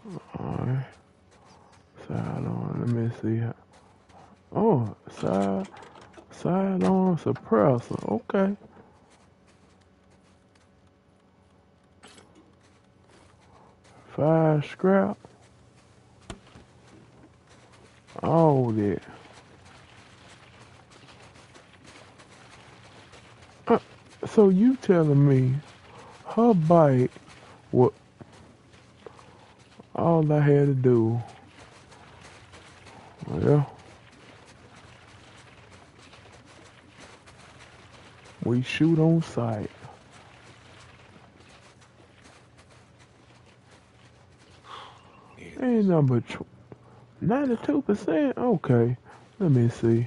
Alright. Side on, let me see. Oh, side, side on suppressor. Okay. Five scrap. All that. Uh, so you telling me her bike, what all I had to do, well, we shoot on sight. Ain't number ninety-two percent. Okay, let me see.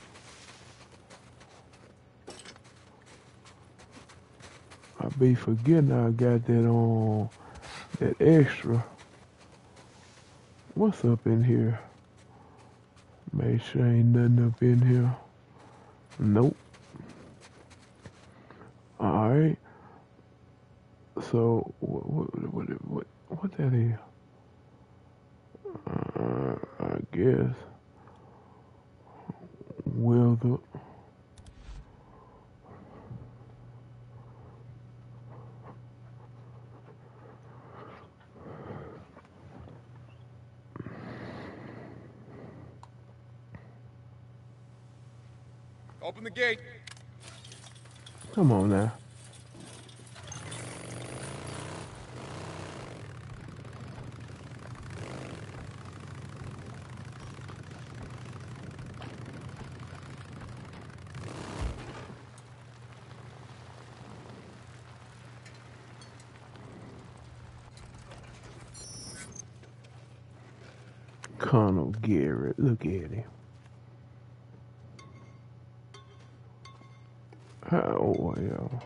I be forgetting I got that on that extra. What's up in here? Make sure ain't nothing up in here. Nope. All right. So what what what what, what that is? Uh, I guess weather. Open the gate. Come on now. Colonel Garrett, look at him. Oh, well.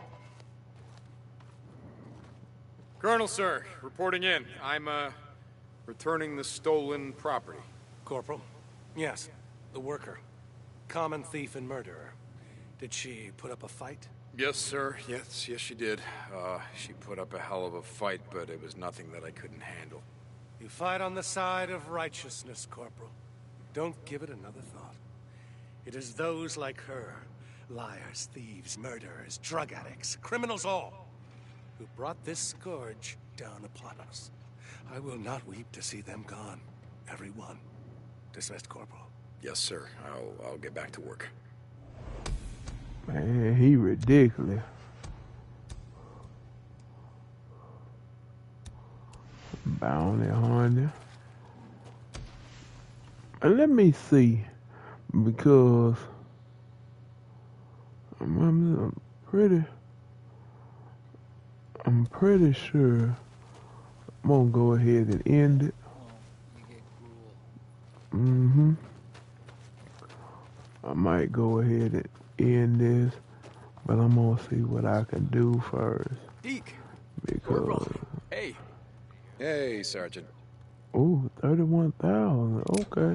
Colonel, sir, reporting in. I'm, uh, returning the stolen property. Corporal? Yes, the worker. Common thief and murderer. Did she put up a fight? Yes, sir. Yes, yes, she did. Uh, she put up a hell of a fight, but it was nothing that I couldn't handle. You fight on the side of righteousness, Corporal. Don't give it another thought. It is those like her, liars, thieves, murderers, drug addicts, criminals all, who brought this scourge down upon us. I will not weep to see them gone. Every one. Dismissed, Corporal. Yes, sir. I'll, I'll get back to work. Man, he ridiculous. Bounty hunter. And let me see, because I'm, I'm pretty, I'm pretty sure I'm gonna go ahead and end it. Mm-hmm. I might go ahead and end this, but I'm gonna see what I can do first. Deke. Because. Hey. Hey, Sergeant. Ooh, thirty-one thousand. Okay.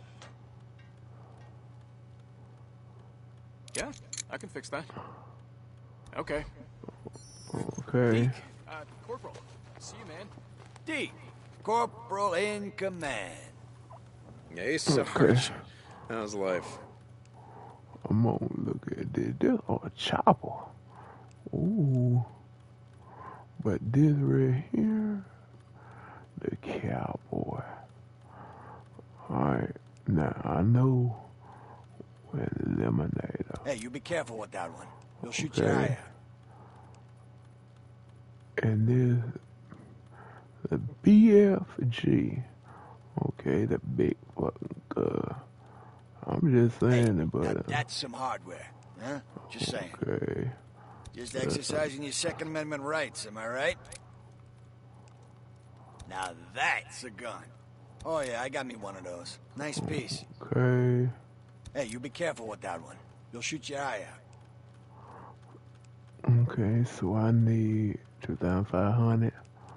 Yeah, I can fix that. Okay. Okay. Deke, uh, Corporal. See you, man. Deke, Corporal in command. Hey, Sarge. Okay. How's life? I'm gonna look at this. This oh, a chopper. Ooh. But this right here, the cowboy. Alright, now I know where the eliminator. Hey, you be careful with that one. You'll shoot Okay. your eye out. And this, the B F G. Okay, the big fucking gun. I'm just saying it, but. Now, that's some hardware, huh? Just saying. Okay. Just exercising your Second Amendment rights, am I right? Now that's a gun. Oh yeah, I got me one of those. Nice piece. Okay. Hey, you be careful with that one. You'll shoot your eye out. Okay, so I need two thousand five hundred.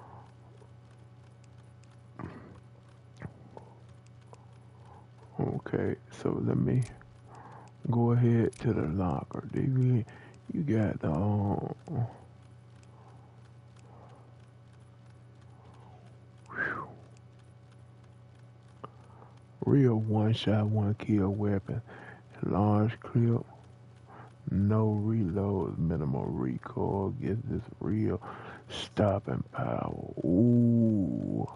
Okay, so let me go ahead to the locker. You, you got the um, whew. Real one shot, one kill weapon. Large clip. No reloads. Minimal recoil. Gets this real stopping power. Ooh.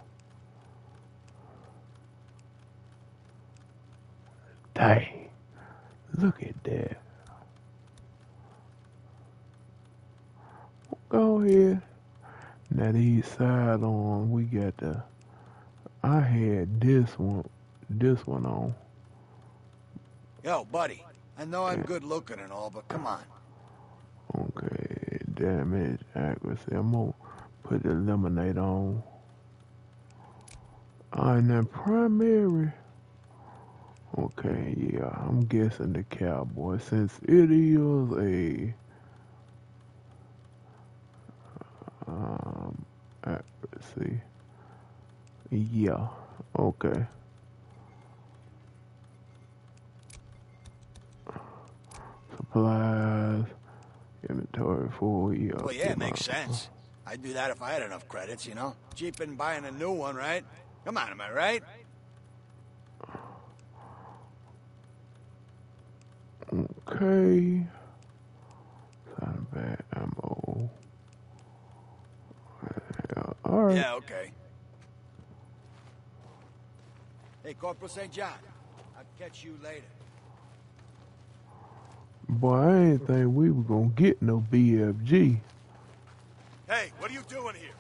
Dang. Look at that. Go ahead. Now these sidearms, we got the. I had this one, this one on. Yo, buddy. I know I'm good looking and all, but come on. Okay, damage, accuracy. I'm gonna put the lemonade on. And then primary. Okay, yeah, I'm guessing the cowboy since it is a um accuracy. Yeah, okay. Supplies, inventory full, yeah. Well, yeah, it makes sense. I'd do that if I had enough credits, you know? Cheaper than buying a new one, right? Come on, am I right? Okay. Sound bad ammo. Yeah, alright. Yeah, okay. Hey, Corporal Saint John. I'll catch you later. Boy, I ain't think we were gonna get no B F G. Hey, what are you doing here?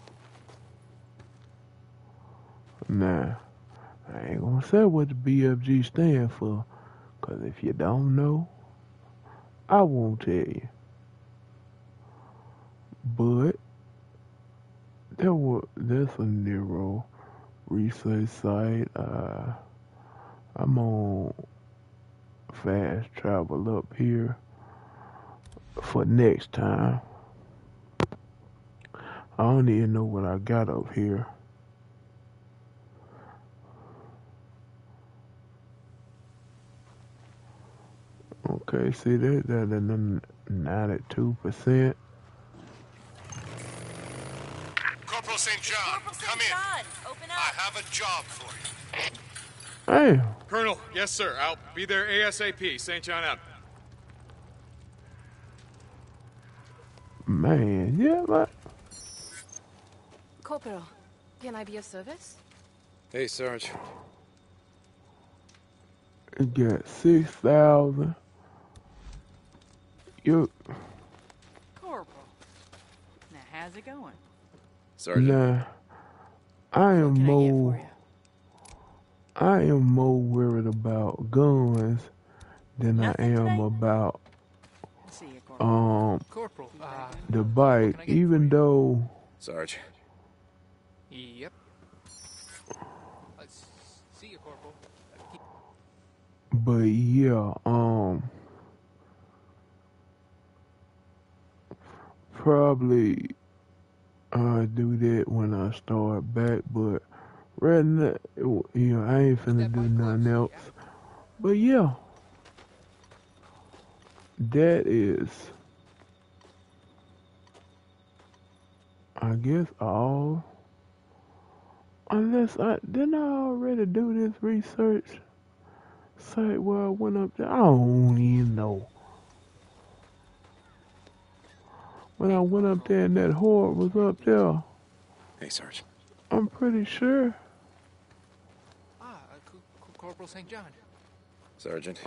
Nah, I ain't gonna say what the B F G stand for, cause if you don't know, I won't tell you. But there was there's a Nero research site. Uh, I'm on fast travel up here for next time. I don't even know what I got up here. Okay, see that that that ninety-two percent. Corporal Saint John, Corporal come Saint in. John, open up. I have a job for you. Hey. Colonel, yes, sir. I'll be there ASAP. Saint John out. Man, yeah, but Corporal, can I be of service? Hey, Sarge. it got six thousand. You Corporal. Now, how's it going? Sergeant. nah, I am What can I get more. for you? I am more worried about guns than Nothing I am today? about See you, Corporal. um Corporal, uh, the bike. can I get Even though, Sarge. yep. Let's see you, Corporal. but yeah, um, probably uh do that when I start back. But right now, you know, I ain't finna do nothing else. But yeah, that is, I guess, all. Unless I didn't I already do this research site where I went up there. I don't even know. When I went up there and that horde was up there, Hey, Sarge. I'm pretty sure. Ah, uh, C- C- Corporal Saint John. Sergeant.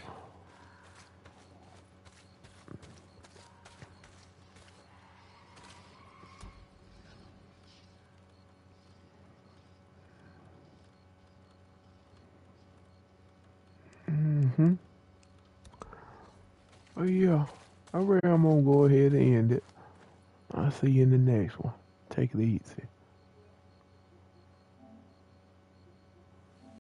Mm-hmm. Oh yeah, I reckon I'm gonna go ahead and end it. I'll see you in the next one. Take it easy.